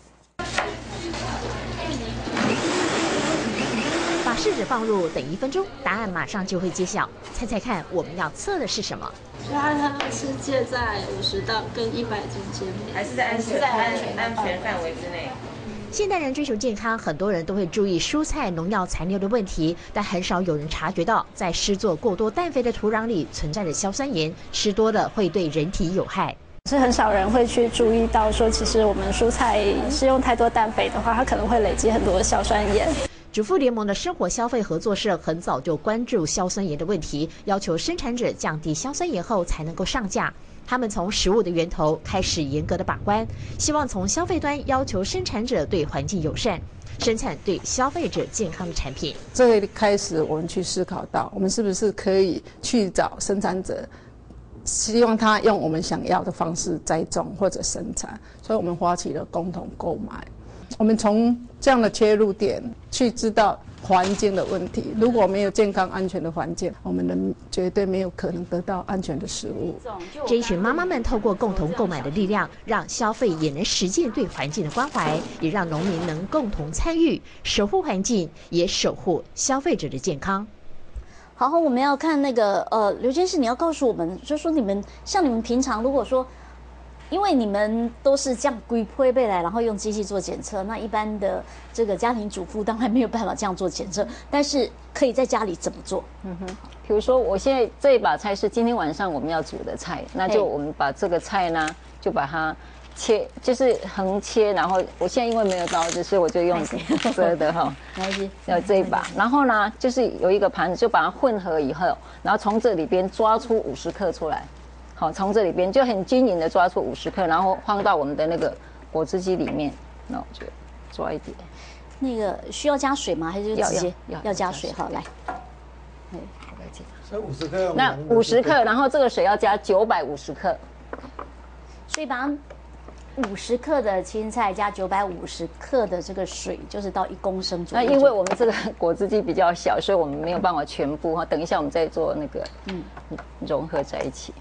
把试纸放入，等一分钟，答案马上就会揭晓。猜猜看，我们要测的是什么？ 所以它它是介在五十到跟一百之间， 还是在安全安全安全范围之内。 现代人追求健康，很多人都会注意蔬菜农药残留的问题，但很少有人察觉到，在施作过多氮肥的土壤里存在着硝酸盐，吃多了会对人体有害。 是很少人会去注意到说，其实我们蔬菜施用太多氮肥的话，它可能会累积很多的硝酸盐。 主妇联盟的生活消费合作社很早就关注硝酸盐的问题，要求生产者降低硝酸盐后才能够上架。他们从食物的源头开始严格的把关，希望从消费端要求生产者对环境友善，生产对消费者健康的产品。 这里开始我们去思考到，我们是不是可以去找生产者，希望他用我们想要的方式栽种或者生产，所以我们发起了共同购买。我们从这样的切入点去知道环境的问题，如果没有健康安全的环境，我们人绝对没有可能得到安全的食物。 这一群妈妈们透过共同购买的力量，让消费也能实践对环境的关怀，也让农民能共同参与，守护环境，也守护消费者的健康。 好，我们要看那个呃，刘监事，你要告诉我们，就说你们像你们平常如果说。因为你们都是这样规配备来，然后用机器做检测，那一般的这个家庭主妇当然没有办法这样做检测，但是可以在家里怎么做？ 嗯哼，比如说我现在这一把菜是今天晚上我们要煮的菜，那就我们把这个菜呢，就把它切，就是横切，然后我现在因为没有刀子，所以我就用折的哈， 没关系， 要这一把，然后呢，就是有一个盘子，就把它混合以后，然后从这里边抓出五十克出来。好，从这里边就很均匀的抓出五十克，然后放到我们的那个果汁机里面。那我就抓一点。 那个需要加水吗？还是就直接要要加水？好，来。 对，我来记。 所以五十克。 那五十克，然后这个水要加九百五十克。 所以把五十克的青菜加九百五十克的这个水，就是到一公升左右。 那因为我们这个果汁机比较小，所以我们没有办法全部哈。等一下我们再做那个嗯融合在一起。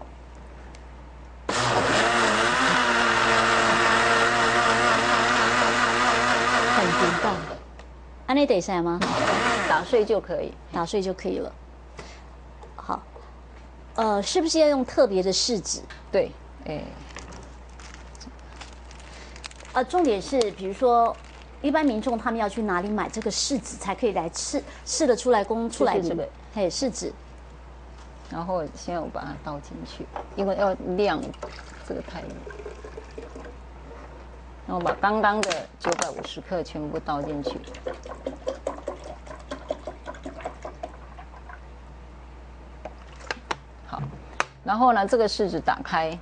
很冰棒，安内得塞吗？ 打碎就可以， 打碎就可以了。好，呃，是不是要用特别的试纸？ 对，哎， 呃，重点是，比如说，一般民众他们要去哪里买这个试纸，才可以来试试得出来供出来这个嘿试纸。 然后现在我把它倒进去，因为要晾这个太。然后把刚刚的九百五十克全部倒进去，好，然后呢，这个试纸打开。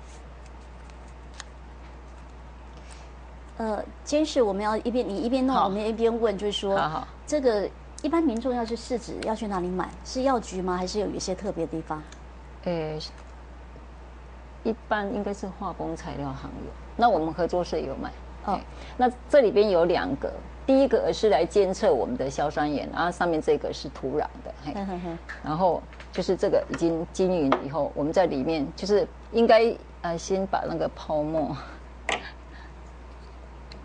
呃，监视我们要一边你一边弄，我们一边问，就是说， 好好这个一般民众要去试纸，要去哪里买？是药局吗？还是有一些特别地方？ 呃，一般应该是化工材料行有。那我们合作社有卖哦。那这里边有两个，第一个是来监测我们的硝酸盐，然后上面这个是土壤的，嘿，然后就是这个已经均匀以后，我们在里面就是应该呃先把那个泡沫，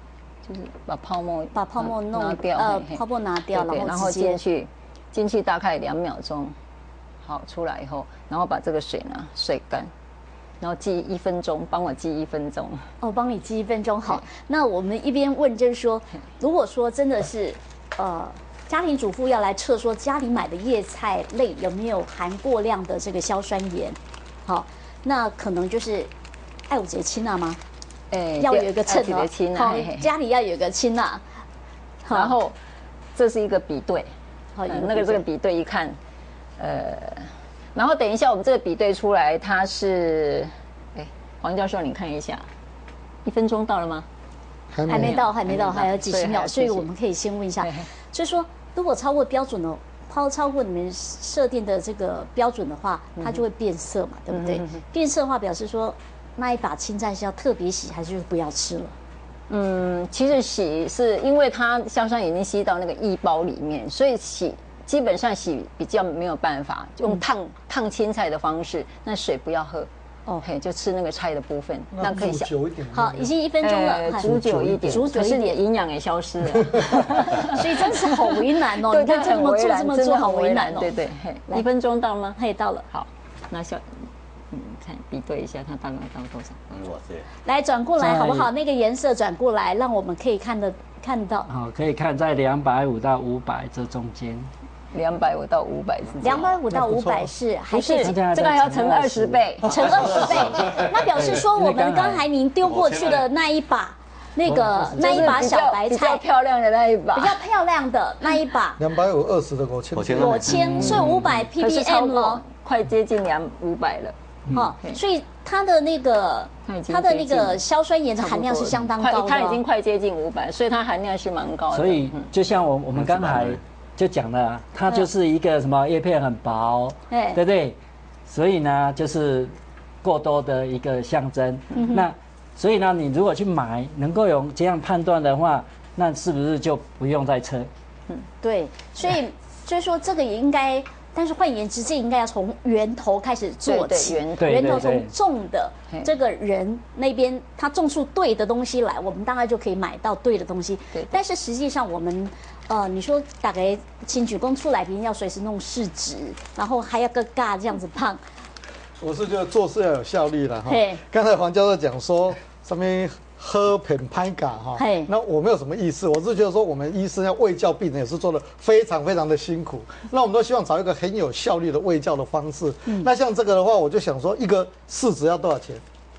就是把泡沫把泡沫弄拿掉， 呃，泡沫拿掉， 对对然后进去，进去大概两秒钟，好出来以后，然后把这个水呢水干，然后记一分钟，帮我记一分钟。 哦，帮你记一分钟。好，那我们一边问就是说，如果说真的是，呃。家庭主妇要来测说家里买的叶菜类有没有含过量的这个硝酸盐，好，那可能就是爱五节氢钠吗？哎，要有一个秤哦，好，家里要有一个氢钠。 然后这是一个比对，好，那个这个比对一看，呃，然后等一下我们这个比对出来，它是，哎，黄教授你看一下，一分钟到了吗？ 还没到，还没到，还有几十秒，所以我们可以先问一下，就是说。如果超过标准的，超超过你们设定的这个标准的话，它就会变色嘛，对不对？嗯、变色的话，表示说那一把青菜是要特别洗，还是就不要吃了？ 嗯，其实洗是因为它硝酸已经吸到那个液包里面，所以洗基本上洗比较没有办法用烫、嗯、烫青菜的方式，那水不要喝。哦，嘿，就吃那个菜的部分， 那可以煮久一点。 好，已经一分钟了， 煮久一点， 煮久一点， 营养也消失了， 所以真是好为难哦。你看这么做这么做，好为难哦。 对对，嘿，一分钟到吗？ 嘿，到了。 好，那小，嗯，看比对一下，它大概到多少？ 我这来转过来好不好？那个颜色转过来，让我们可以看得看到。 好，可以看在两百五到五百这中间。 两百五到五百之间， 两百五到五百是还是这个还要乘二十倍， 乘二十倍。那表示说我们刚才您丢过去的那一把，那个那一把小白菜， 比较漂亮的那一把， 比较漂亮的那一把， 两百五二十的五千， 五千，所以五百 ppm 哦， 快接近两五百了。 好，所以它的那个它的那个硝酸盐的含量是相当高的， 它已经快接近五百，所以它含量是蛮高的。 所以就像我我们刚才。就讲了，它就是一个什么叶片很薄，对不对？所以呢，就是过多的一个象征。嗯、那所以呢，你如果去买，能够有这样判断的话，那是不是就不用再称？ 嗯，对。所以就是说，这个也应该，但是换言之，这应该要从源头开始做起。 源头， 源头从种的这个人那边，他种出对的东西来，我们当然就可以买到对的东西。对。但是实际上我们。呃，你说大概请举公出来，别人要随时弄试纸，然后还要个嘎这样子胖。 我是觉得做事要有效率了哈。刚才黄教授讲说上面喝品拍嘎哈，那我没有什么意思，我是觉得说我们医生要卫教病人也是做的非常非常的辛苦，那我们都希望找一个很有效率的卫教的方式。嗯、那像这个的话，我就想说一个试纸要多少钱？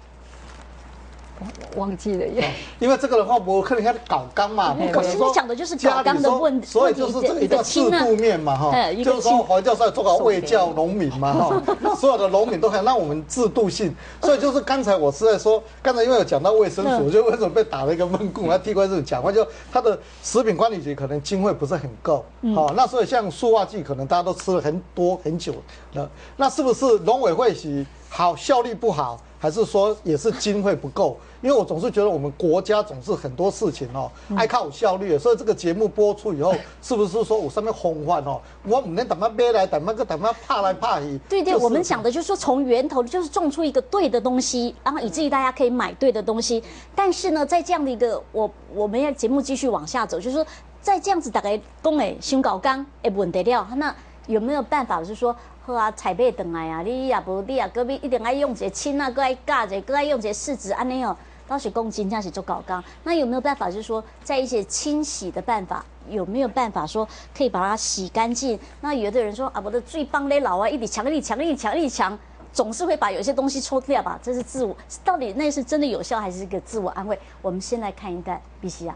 忘记了耶， 因为这个的话，我可能看搞纲嘛，不可能说讲的就是搞纲的问题， 所以就是这个一个制度面嘛，哈，就是说黄教授做个卫教农民嘛，哈，所有的农民都很让我们制度性，所以就是刚才我是在说，刚才因为有讲到卫生署，就为什么被打了一个闷棍，他替官是讲话，就他的食品管理局可能经费不是很够，好，那所以像塑化剂可能大家都吃了很多很久了，那是不是农委会是好效率不好？还是说也是经费不够？因为我总是觉得我们国家总是很多事情哦，爱靠效率，所以这个节目播出以后，是不是说我上面轰换哦，我唔能等他买来，等那个等他怕来怕去。 对对，我们讲的就是说从源头就是种出一个对的东西，然后以至于大家可以买对的东西。但是呢，在这样的一个我我们要节目继续往下走，就是说在这样子大概讲诶，新搞纲诶问题了，那有没有办法是说？好啊，菜买回来啊，你也无你啊，隔壁一定爱用一个氢啊，搁爱加一个，搁爱用一个试纸安尼哦，倒是公斤这样是做搞纲。那有没有办法，就是说在一些清洗的办法，有没有办法说可以把它洗干净？那有的人说啊，我的最棒嘞老啊，一直强一直强一直强一直强，总是会把有些东西抽掉吧？这是自我，到底那是真的有效，还是一个自我安慰？我们先来看一段 B C R。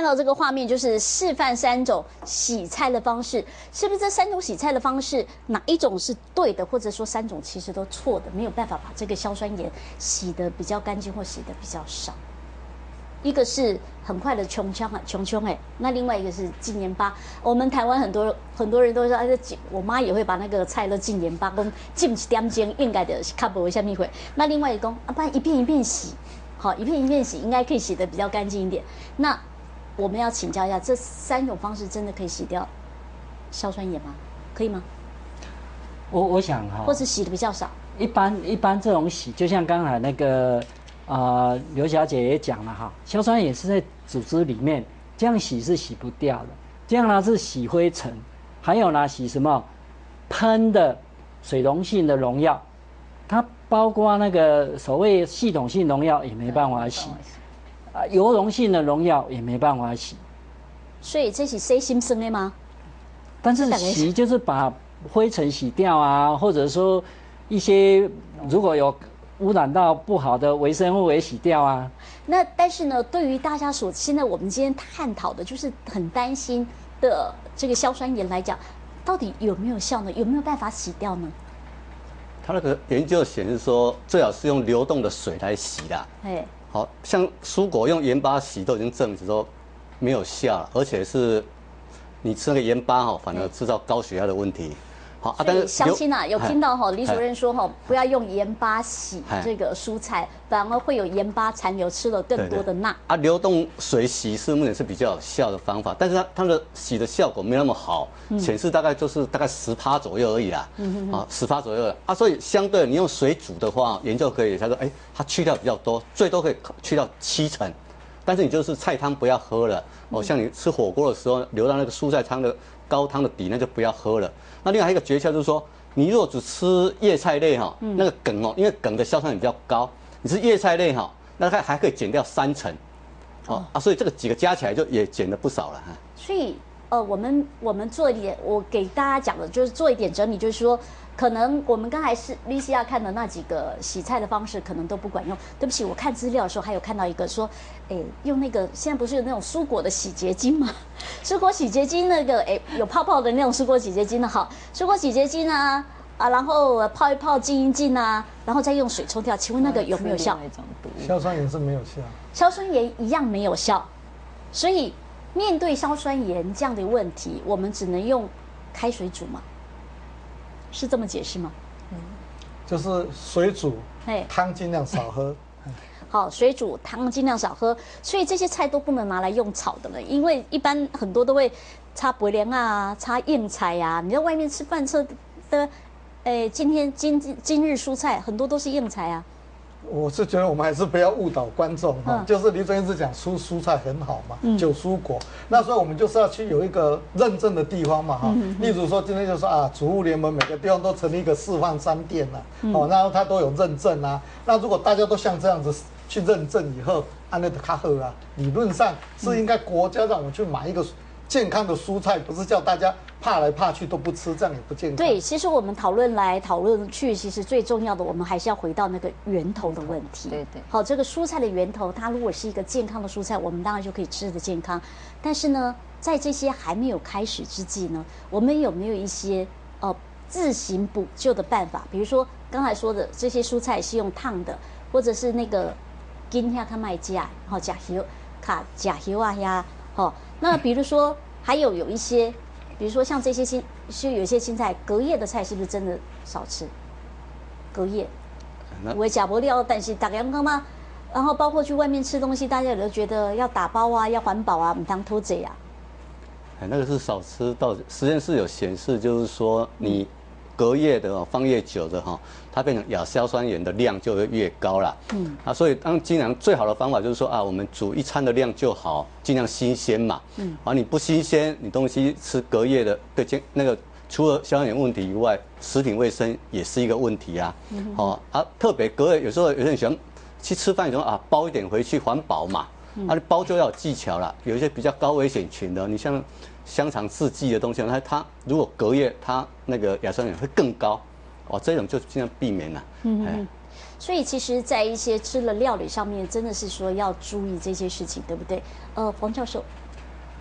到这个画面，就是示范三种洗菜的方式，是不是这三种洗菜的方式哪一种是对的，或者说三种其实都错的，没有办法把这个硝酸盐洗得比较干净或洗得比较少？一个是很快的穷腔啊，穷穷哎，那另外一个是浸盐巴。我们台湾很多很多人都说，哎，我妈也会把那个菜都浸盐巴，讲浸一点钟应该的卡不一下米会。那另外一个讲，啊，不然一片一片洗，好，一片一片洗，应该可以洗得比较干净一点。那我们要请教一下，这三种方式真的可以洗掉硝酸盐吗？可以吗？ 我我想哈， 或者洗的比较少。 一般一般这种洗，就像刚才那个。呃，刘小姐也讲了哈，硝酸盐是在组织里面，这样洗是洗不掉的。这样呢是洗灰尘，还有呢洗什么喷的水溶性的农药，它包括那个所谓系统性农药也没办法洗，啊，油溶性的农药也没办法洗。 所以这是洗心生的吗？ 但是洗就是把灰尘洗掉啊，或者说一些如果有污染到不好的微生物也洗掉啊。 那但是呢，对于大家所现在我们今天探讨的，就是很担心的这个硝酸盐来讲，到底有没有效呢？有没有办法洗掉呢？ 他那个研究显示说，最好是用流动的水来洗啦。 哎， 好像蔬果用盐巴洗都已经证实说没有效了，而且是你吃那个盐巴哈，反而制造高血压的问题。好啊， 但是相亲啊，有听到哈，李主任说哈，不要用盐巴洗这个蔬菜，反而会有盐巴残留，吃了更多的钠。 啊，流动水洗是目前是比较有效的方法，但是它它的洗的效果没那么好，显示大概就是大概十趴左右而已啦。嗯啊，十趴左右啊，所以相对你用水煮的话，研究可以他说，哎，它去掉比较多，最多可以去掉七成。但是你就是菜汤不要喝了哦，像你吃火锅的时候流到那个蔬菜汤的高汤的底，那就不要喝了。那另外还有一个诀窍就是说，你如果只吃叶菜类哈，那个梗哦，因为梗的硝酸盐比较高，你吃叶菜类哈，那它还可以减掉三成，哦啊，所以这个几个加起来就也减了不少了哈。 所以呃，我们我们做一点，我给大家讲的就是做一点整理，就是说。可能我们刚才是 V C R 看的那几个洗菜的方式，可能都不管用。对不起，我看资料的时候还有看到一个说，哎，用那个现在不是有那种蔬果的洗洁精吗？蔬果洗洁精那个，哎，有泡泡的那种蔬果洗洁精的好，蔬果洗洁精啊啊，然后泡一泡浸一浸啊，然后再用水冲掉。请问那个有没有效？ 硝酸盐是没有效， 硝酸盐一样没有效。所以面对硝酸盐这样的问题，我们只能用开水煮嘛。是这么解释吗？ 嗯，就是水煮，汤尽量少喝。 好，水煮汤尽量少喝，所以这些菜都不能拿来用炒的了，因为一般很多都会擦白莲啊、擦硬菜呀、啊。你在外面吃饭吃的，哎，今天今今日蔬菜很多都是硬菜啊。 我是觉得我们还是不要误导观众哈，嗯、就是李主任是讲蔬蔬菜很好嘛，嗯、就蔬果，那所以我们就是要去有一个认证的地方嘛哈，嗯、例如说今天就说啊，主妇联盟每个地方都成立一个示范商店了，嗯、哦，然后它都有认证啊，那如果大家都像这样子去认证以后，按那个卡赫啊，理论上是应该国家让我们去买一个健康的蔬菜，不是叫大家怕来怕去都不吃，这样也不健康。 对，其实我们讨论来讨论去，其实最重要的，我们还是要回到那个源头的问题。 对对。 好，这个蔬菜的源头，它如果是一个健康的蔬菜，我们当然就可以吃得健康。但是呢，在这些还没有开始之际呢，我们有没有一些呃自行补救的办法？比如说刚才说的这些蔬菜是用烫的，或者是那个今天看卖价，好假油卡假油啊呀，好。那比如说还有有一些，比如说像这些青，是有一些青菜，隔夜的菜是不是真的少吃？隔夜，我假不料，但是大家刚刚，然后包括去外面吃东西，大家有的觉得要打包啊，要环保啊，唔当偷贼啊。 哎，那个是少吃到，实验室有显示，就是说你隔夜的哦，放越久的哈，它变成亚硝酸盐的量就会越高了。嗯，啊，所以当尽量最好的方法就是说啊，我们煮一餐的量就好，尽量新鲜嘛。嗯，啊，你不新鲜，你东西吃隔夜的，对健那个除了硝酸盐问题以外，食品卫生也是一个问题啊。嗯，哦啊，特别隔夜有时候有些人喜欢去吃饭，有时候啊包一点回去环保嘛。嗯，啊，包就要有技巧了，有一些比较高危险群的，你像香肠制剂的东西，它它如果隔夜，它那个亚硝酸盐会更高，哦，这种就尽量避免了。嗯嗯。 所以其实，在一些吃的料理上面，真的是说要注意这些事情，对不对？呃，黄教授，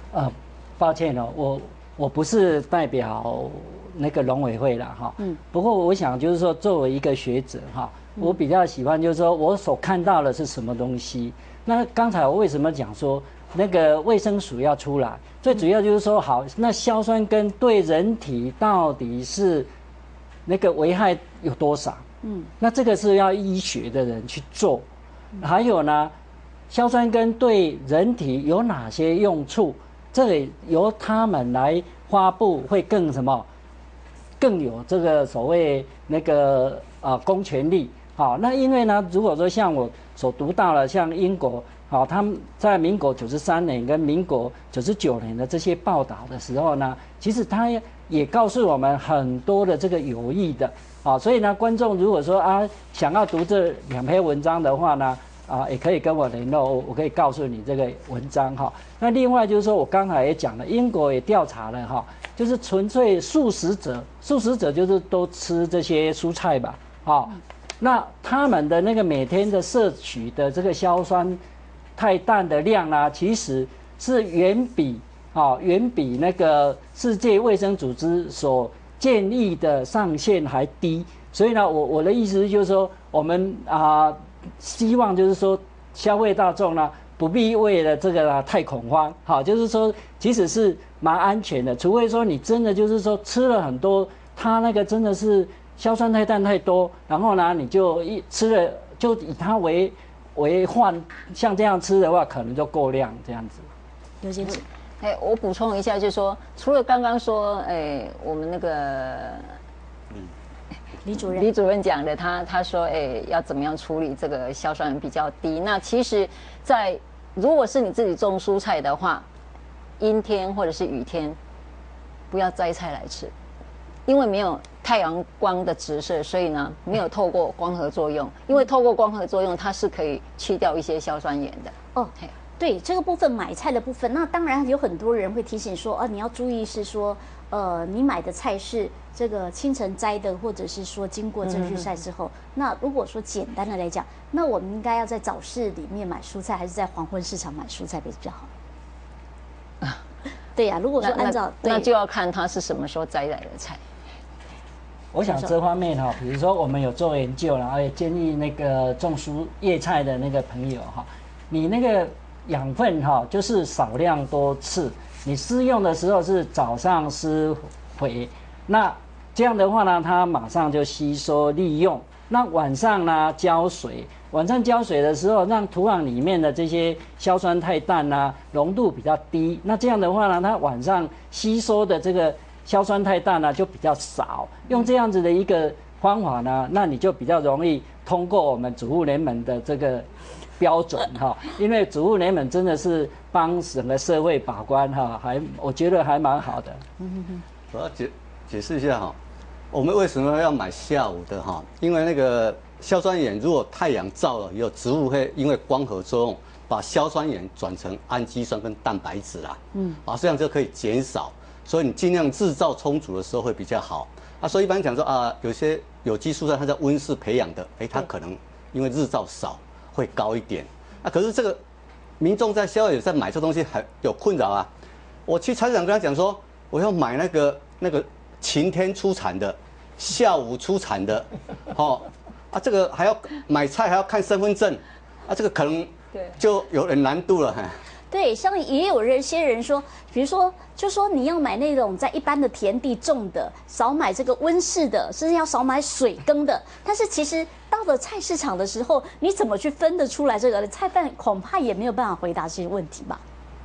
呃，抱歉哦，我我不是代表那个农委会啦哈。嗯。不过我想就是说，作为一个学者哈，我比较喜欢就是说我所看到的是什么东西。那刚才我为什么讲说那个卫生署要出来？最主要就是说，好，那硝酸根对人体到底是那个危害有多少？嗯，那这个是要医学的人去做。还有呢，硝酸根对人体有哪些用处？这里由他们来发布会更什么？更有这个所谓那个啊公权力。好，那因为呢，如果说像我所读到了，像英国。好，他们在民国九十三年跟民国九十九年的这些报道的时候呢，其实他也告诉我们很多的这个有益的啊，所以呢，观众如果说啊想要读这两篇文章的话呢，啊也可以跟我联络，我可以告诉你这个文章哈。那另外就是说我刚才也讲了，英国也调查了哈，就是纯粹素食者，素食者就是都吃这些蔬菜吧，好，那他们的那个每天的摄取的这个硝酸肽氮的量呢，其实是远比啊、哦、远比那个世界卫生组织所建议的上限还低。所以呢，我我的意思就是说，我们啊、呃、希望就是说，消费大众呢不必为了这个、啊、太恐慌，好，就是说其实是蛮安全的，除非说你真的就是说吃了很多，它那个真的是硝酸肽氮太多，然后呢你就一吃了就以它为为患，像这样吃的话，可能就够量这样子。 刘先生， 哎，我补充一下，就是说，除了刚刚说，哎，我们那个李主任， 李主任讲的，他他说，哎，要怎么样处理这个硝酸比较低？那其实在，在如果是你自己种蔬菜的话，阴天或者是雨天，不要摘菜来吃。因为没有太阳光的直射，所以呢没有透过光合作用。因为透过光合作用，它是可以去掉一些硝酸盐的。 哦，对，这个部分买菜的部分，那当然有很多人会提醒说，啊，你要注意是说，呃，你买的菜是这个清晨摘的，或者是说经过这日晒之后。嗯、那如果说简单的来讲，那我们应该要在早市里面买蔬菜，还是在黄昏市场买蔬菜比较好？啊，对呀、啊，如果说按照那, 那就要看它是什么时候摘来的菜。 我想这方面哈，比如说我们有做研究，然后也建议那个种蔬叶菜的那个朋友哈，你那个养分哈，就是少量多次，你施用的时候是早上施肥，那这样的话呢，它马上就吸收利用。那晚上呢浇水，晚上浇水的时候，让土壤里面的这些硝酸肽氮呢浓度比较低，那这样的话呢，它晚上吸收的这个硝酸肽氮呢就比较少，用这样子的一个方法呢，那你就比较容易通过我们主妇联盟的这个标准哈，因为主妇联盟真的是帮整个社会把关哈，还我觉得还蛮好的。 我要解解释一下哈，我们为什么要买下午的哈？因为那个硝酸盐如果太阳照了以后，植物会因为光合作用把硝酸盐转成氨基酸跟蛋白质啦，嗯，啊这样就可以减少。所以你尽量日照充足的时候会比较好啊。所以一般讲说啊，有些有机蔬菜它在温室培养的，哎，它可能因为日照少会高一点啊。可是这个民众在消费者在买这东西还有困扰啊。我去菜市场跟他讲说，我要买那个那个晴天出产的，下午出产的，哦啊，这个还要买菜还要看身份证啊，这个可能就有点难度了。 对，像也有人些人说，比如说，就说你要买那种在一般的田地种的，少买这个温室的，甚至要少买水耕的。但是其实到了菜市场的时候，你怎么去分得出来这个？菜贩恐怕也没有办法回答这些问题吧？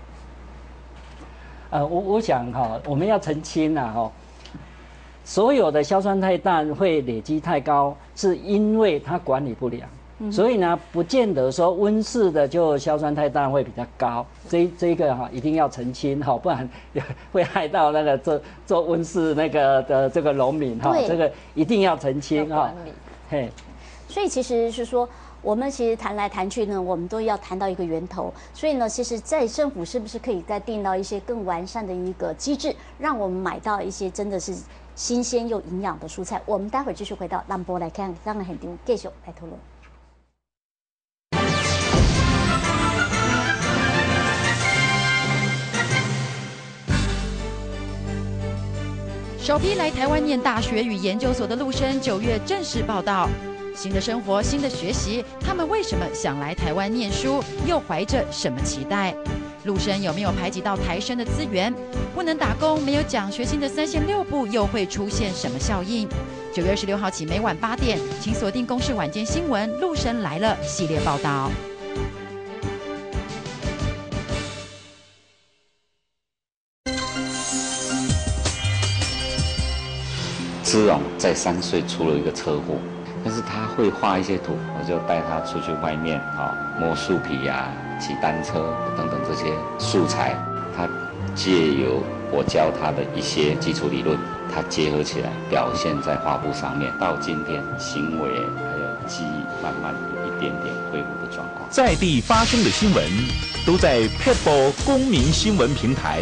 呃，我我想哈，我们要澄清啊哈，所有的硝酸肽氮会累积太高，是因为它管理不良。所以呢，不见得说温室的就硝酸肽氮会比较高，这这个哈一定要澄清哈，不然会害到那个做做温室那个的这个农民哈，这个一定要澄清哈。嘿， 所以其实是说，我们其实谈来谈去呢，我们都要谈到一个源头。所以呢，其实在政府是不是可以再定到一些更完善的一个机制，让我们买到一些真的是新鲜又营养的蔬菜？我们待会儿继续回到兰博来看，刚刚很丢继续来讨论。 首批来台湾念大学与研究所的陆生，九月正式报到。新的生活，新的学习，他们为什么想来台湾念书？又怀着什么期待？陆生有没有排挤到台生的资源？不能打工，没有奖学金的三线六部又会出现什么效应？九月二十六号起，每晚八点，请锁定公视晚间新闻《陆生来了》系列报道。 姿荣在三岁出了一个车祸，但是他会画一些图，我就带他出去外面啊、哦，摸树皮啊，骑单车等等这些素材，他借由我教他的一些基础理论，他结合起来表现在画布上面。到今天，行为还有记忆慢慢有一点点恢复的状况。 在地发生的新闻都在 People 公民新闻平台。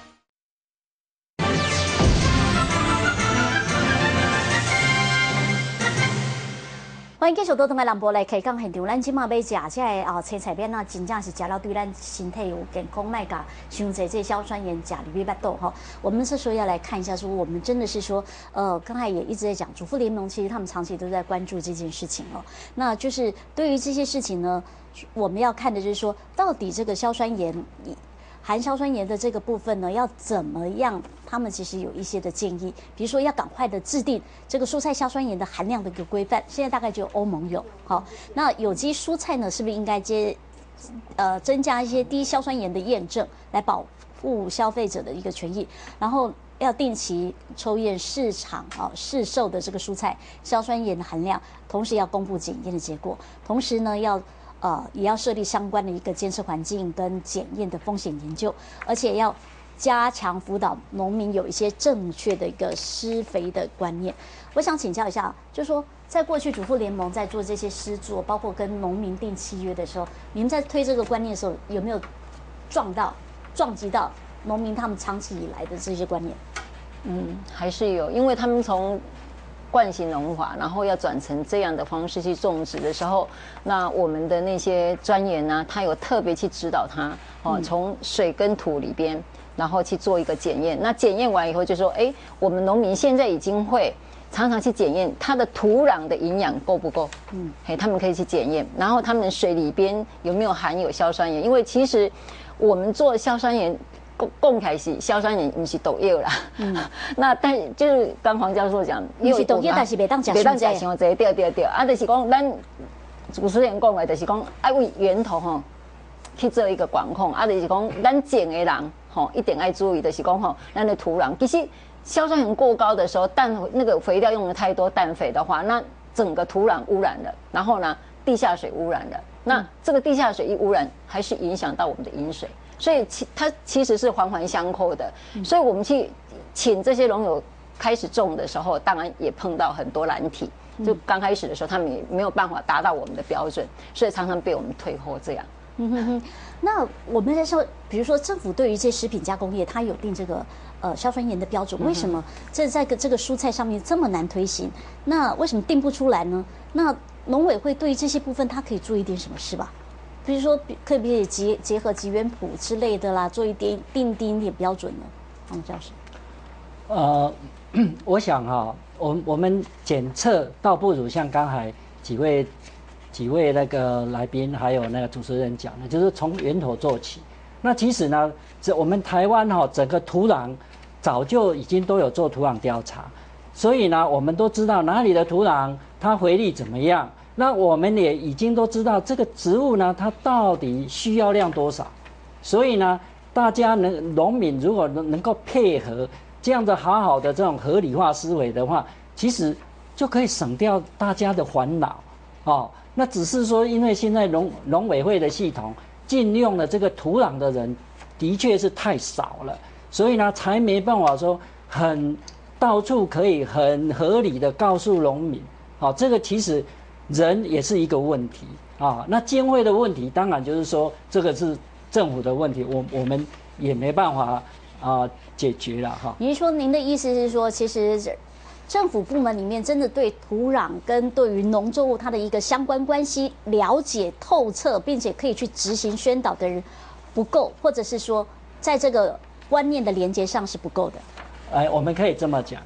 欢迎继续倒转来南部来开讲现场，咱即马要食这个啊青菜面啊，真正是食了对咱身体有健康，卖甲伤济这硝酸盐食里面巴肚哈。我们这时候要来看一下，说我们真的是说，呃，刚才也一直在讲，主妇联盟其实他们长期都在关注这件事情哦。那就是对于这些事情呢，我们要看的就是说，到底这个硝酸盐。含硝酸盐的这个部分呢，要怎么样？他们其实有一些的建议，比如说要赶快的制定这个蔬菜硝酸盐的含量的一个规范。现在大概只有欧盟有，好，那有机蔬菜呢，是不是应该接呃增加一些低硝酸盐的验证，来保护消费者的一个权益？然后要定期抽验市场啊市售的这个蔬菜硝酸盐的含量，同时要公布检验的结果，同时呢要。呃，也要设立相关的一个监测环境跟检验的风险研究，而且要加强辅导农民有一些正确的一个施肥的观念。我想请教一下，就是说，在过去主妇联盟在做这些施作，包括跟农民订契约的时候，你们在推这个观念的时候，有没有撞到、撞击到农民他们长期以来的这些观念？ 嗯，还是有，因为他们从惯性农法，然后要转成这样的方式去种植的时候，那我们的那些专员呢，他有特别去指导他哦，从水跟土里边，然后去做一个检验。那检验完以后就说，哎，我们农民现在已经会常常去检验它的土壤的营养够不够，嗯，嘿，他们可以去检验，然后他们水里边有没有含有硝酸盐，因为其实我们做硝酸盐。共共开始硝酸盐不是毒药啦，嗯，那但就是刚黄教授讲， 不是毒药，但是袂当食袂当食伤济，对对对，啊，就是讲咱主持人讲的，就是讲爱为源头吼去做一个管控，啊，就是讲咱种的人吼一定爱注意，就是讲吼咱的土壤，其实硝酸盐过高的时候，氮那个肥料用的太多，氮肥的话，那整个土壤污染了，然后呢，地下水污染了，那这个地下水一污染，还是影响到我们的饮水。所以其它其实是环环相扣的，所以我们去请这些农友开始种的时候，当然也碰到很多难题。就刚开始的时候，他们也没有办法达到我们的标准，所以常常被我们退后这样。 嗯哼哼。那我们在说，比如说政府对于这食品加工业，它有定这个呃硝酸盐的标准，为什么这在个这个蔬菜上面这么难推行？那为什么定不出来呢？那农委会对于这些部分，它可以做一点什么事吧？比如说，可不可以结结合集园谱之类的啦，做一点定定一点标准呢？王教授， 呃，我想哈、哦，我我们检测倒不如像刚才几位几位那个来宾还有那个主持人讲的，就是从源头做起。那其实呢，这我们台湾哈、哦，整个土壤早就已经都有做土壤调查，所以呢，我们都知道哪里的土壤它回力怎么样。那我们也已经都知道这个植物呢，它到底需要量多少，所以呢，大家能农民如果能能够配合这样的好好的这种合理化思维的话，其实就可以省掉大家的烦恼哦。那只是说，因为现在农农委会的系统禁用了这个土壤的人，的确是太少了，所以呢，才没办法说很到处可以很合理的告诉农民，好、哦，这个其实。人也是一个问题啊，那经费的问题，当然就是说这个是政府的问题，我我们也没办法啊解决了哈。 您说您的意思是说，其实政府部门里面真的对土壤跟对于农作物它的一个相关关系了解透彻，并且可以去执行宣导的人不够，或者是说在这个观念的连接上是不够的。 哎，我们可以这么讲，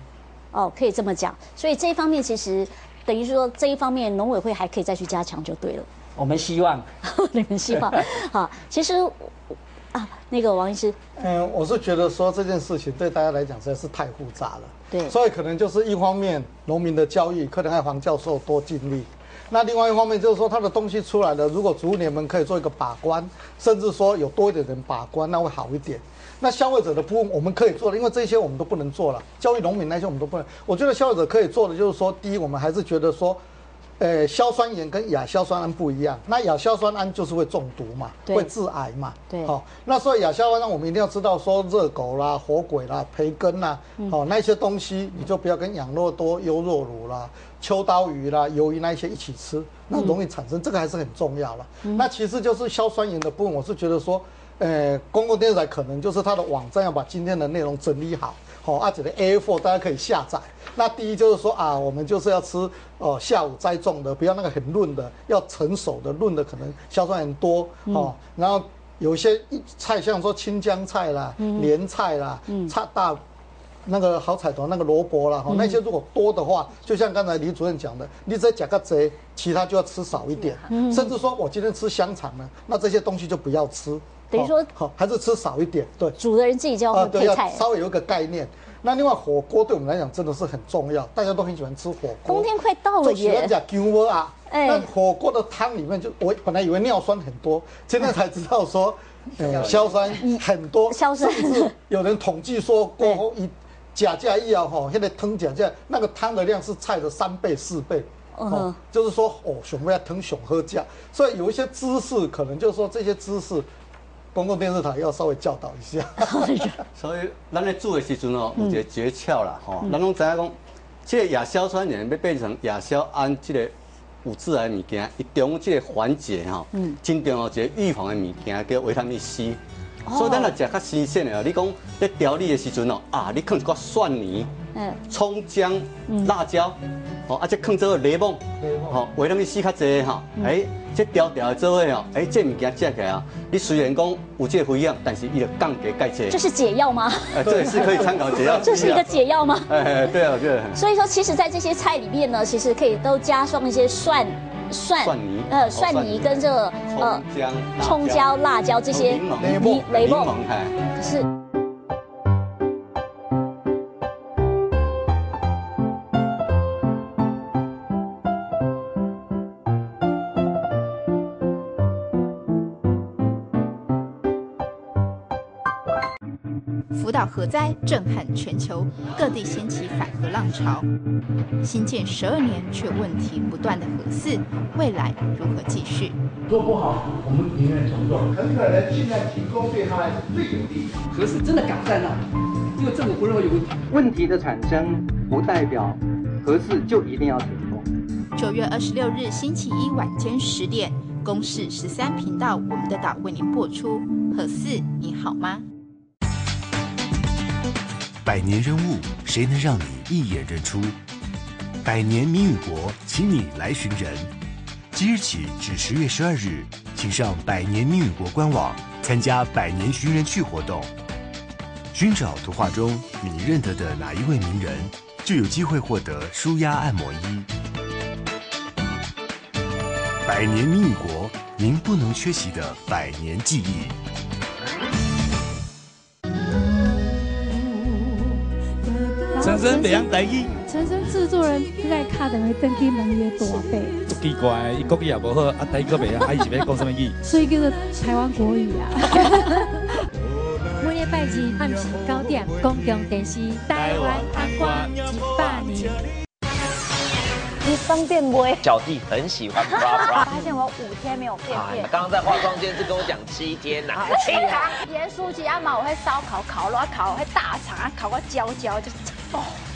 哦，可以这么讲。所以这一方面其实等于是说这一方面农委会还可以再去加强就对了。 我们希望， 你们希望，好，其实啊，那个王医师， 嗯，我是觉得说这件事情对大家来讲实在是太复杂了， 对， 所以可能就是一方面农民的教育，可能还黄教授多尽力。那另外一方面就是说，他的东西出来了，如果主联盟可以做一个把关，甚至说有多一点人把关，那会好一点。那消费者的部分我们可以做的，因为这些我们都不能做了，教育农民那些我们都不能。我觉得消费者可以做的就是说，第一，我们还是觉得说，呃，硝酸盐跟亚硝酸胺不一样，那亚硝酸胺就是会中毒嘛，会致癌嘛。 对。 好、哦，那所以亚硝酸胺我们一定要知道说，热狗啦、火腿啦、培根啦，好、哦、那些东西你就不要跟养乐多、优酪乳啦、秋刀鱼啦、鱿鱼那一些一起吃，那容易产生，嗯、这个还是很重要了。嗯、那其实就是硝酸盐的部分，我是觉得说，呃，公共电视台可能就是它的网站要把今天的内容整理好。好、哦，而且的 A 四 大家可以下载。那第一就是说啊，我们就是要吃呃下午栽种的，不要那个很润的，要成熟的，润的可能硝酸盐多哦。嗯、然后有一些菜，像说青江菜啦、嗯、莲菜啦、嗯、菜大那个好彩头那个萝卜啦，哈、哦，那些如果多的话，就像刚才李主任讲的，你只加个贼，其他就要吃少一点。嗯、甚至说我今天吃香肠呢，那这些东西就不要吃。 等于说， 好，还是吃少一点，对。 煮的人自己就要配菜， 稍微有一个概念。那另外火锅对我们来讲真的是很重要，大家都很喜欢吃火锅。 冬天快到了耶， 喜欢讲姜窝啊。那火锅的汤里面就，我本来以为尿酸很多，今天才知道说，呃，硝酸很多， 硝酸甚至有人统计说过后一假假一啊哈，现在汤假假那个汤的量是菜的三倍四倍。哦，就是说哦，熊要汤熊喝价，所以有一些知识可能就是说这些知识。公共电视台要稍微教导一下， 所以咱咧煮的时阵哦，有一个诀窍啦，吼、嗯，咱拢知影讲，这个亚硝酸盐要变成亚硝胺，这个有致癌物件，伊中这个环节吼，嗯，真重要一个预防的物件叫维他命 C。所以咱若食较新鲜的，你讲在调理的时阵哦，啊，你放一寡蒜泥、嗯，葱姜、辣椒，哦，啊，再放这个柠檬，吼，维他命 C 较济吼，哎，这调调做伙哦，哎，这物件食起来啊，你虽然讲有这肥养，但是伊就降低钙质。 这是解药吗？ 哎，这也是可以参考解药。 这是一个解药吗？ 哎，对啊，对。 所以说，其实，在这些菜里面呢，其实可以都加上一些蒜。蒜蒜泥， 呃，蒜泥跟这个呃葱姜、辣椒这些雷蒙， 雷蒙，是。 福岛核灾震撼全球，各地掀起反核浪潮。新建十二年却问题不断的核四，未来如何继续？ 做不好，我们宁愿重做。很可能现在停工对他来说最有利。 核四真的敢在那，因为政府不认为有问题。问题的产生不代表核四就一定要停工。 九月二十六日星期一晚间十点，公视十三频道《我们的岛》为您播出。核四，你好吗？ 百年人物，谁能让你一眼认出？百年谜语国，请你来寻人。即日起至十月十二日，请上百年谜语国官网参加百年寻人去活动，寻找图画中你认得的哪一位名人，就有机会获得舒压按摩衣。百年谜语国，您不能缺席的百年记忆。 陈升袂晓台语， 陈升制作人在卡等于登记人员大倍。 奇怪，伊国语也无好，啊台语阁袂晓，啊伊是要讲什么语？ 所以叫做台湾国语啊。每礼拜二暗时九点，公共电视台湾安歌一百年。 你方便买？ 小弟很喜欢。 发现我五天没有便便。 刚刚在化妆间是跟我讲七天呐。 七天。盐酥鸡啊嘛，我会烧烤，烤了烤会大肠，烤个焦焦，就是哦。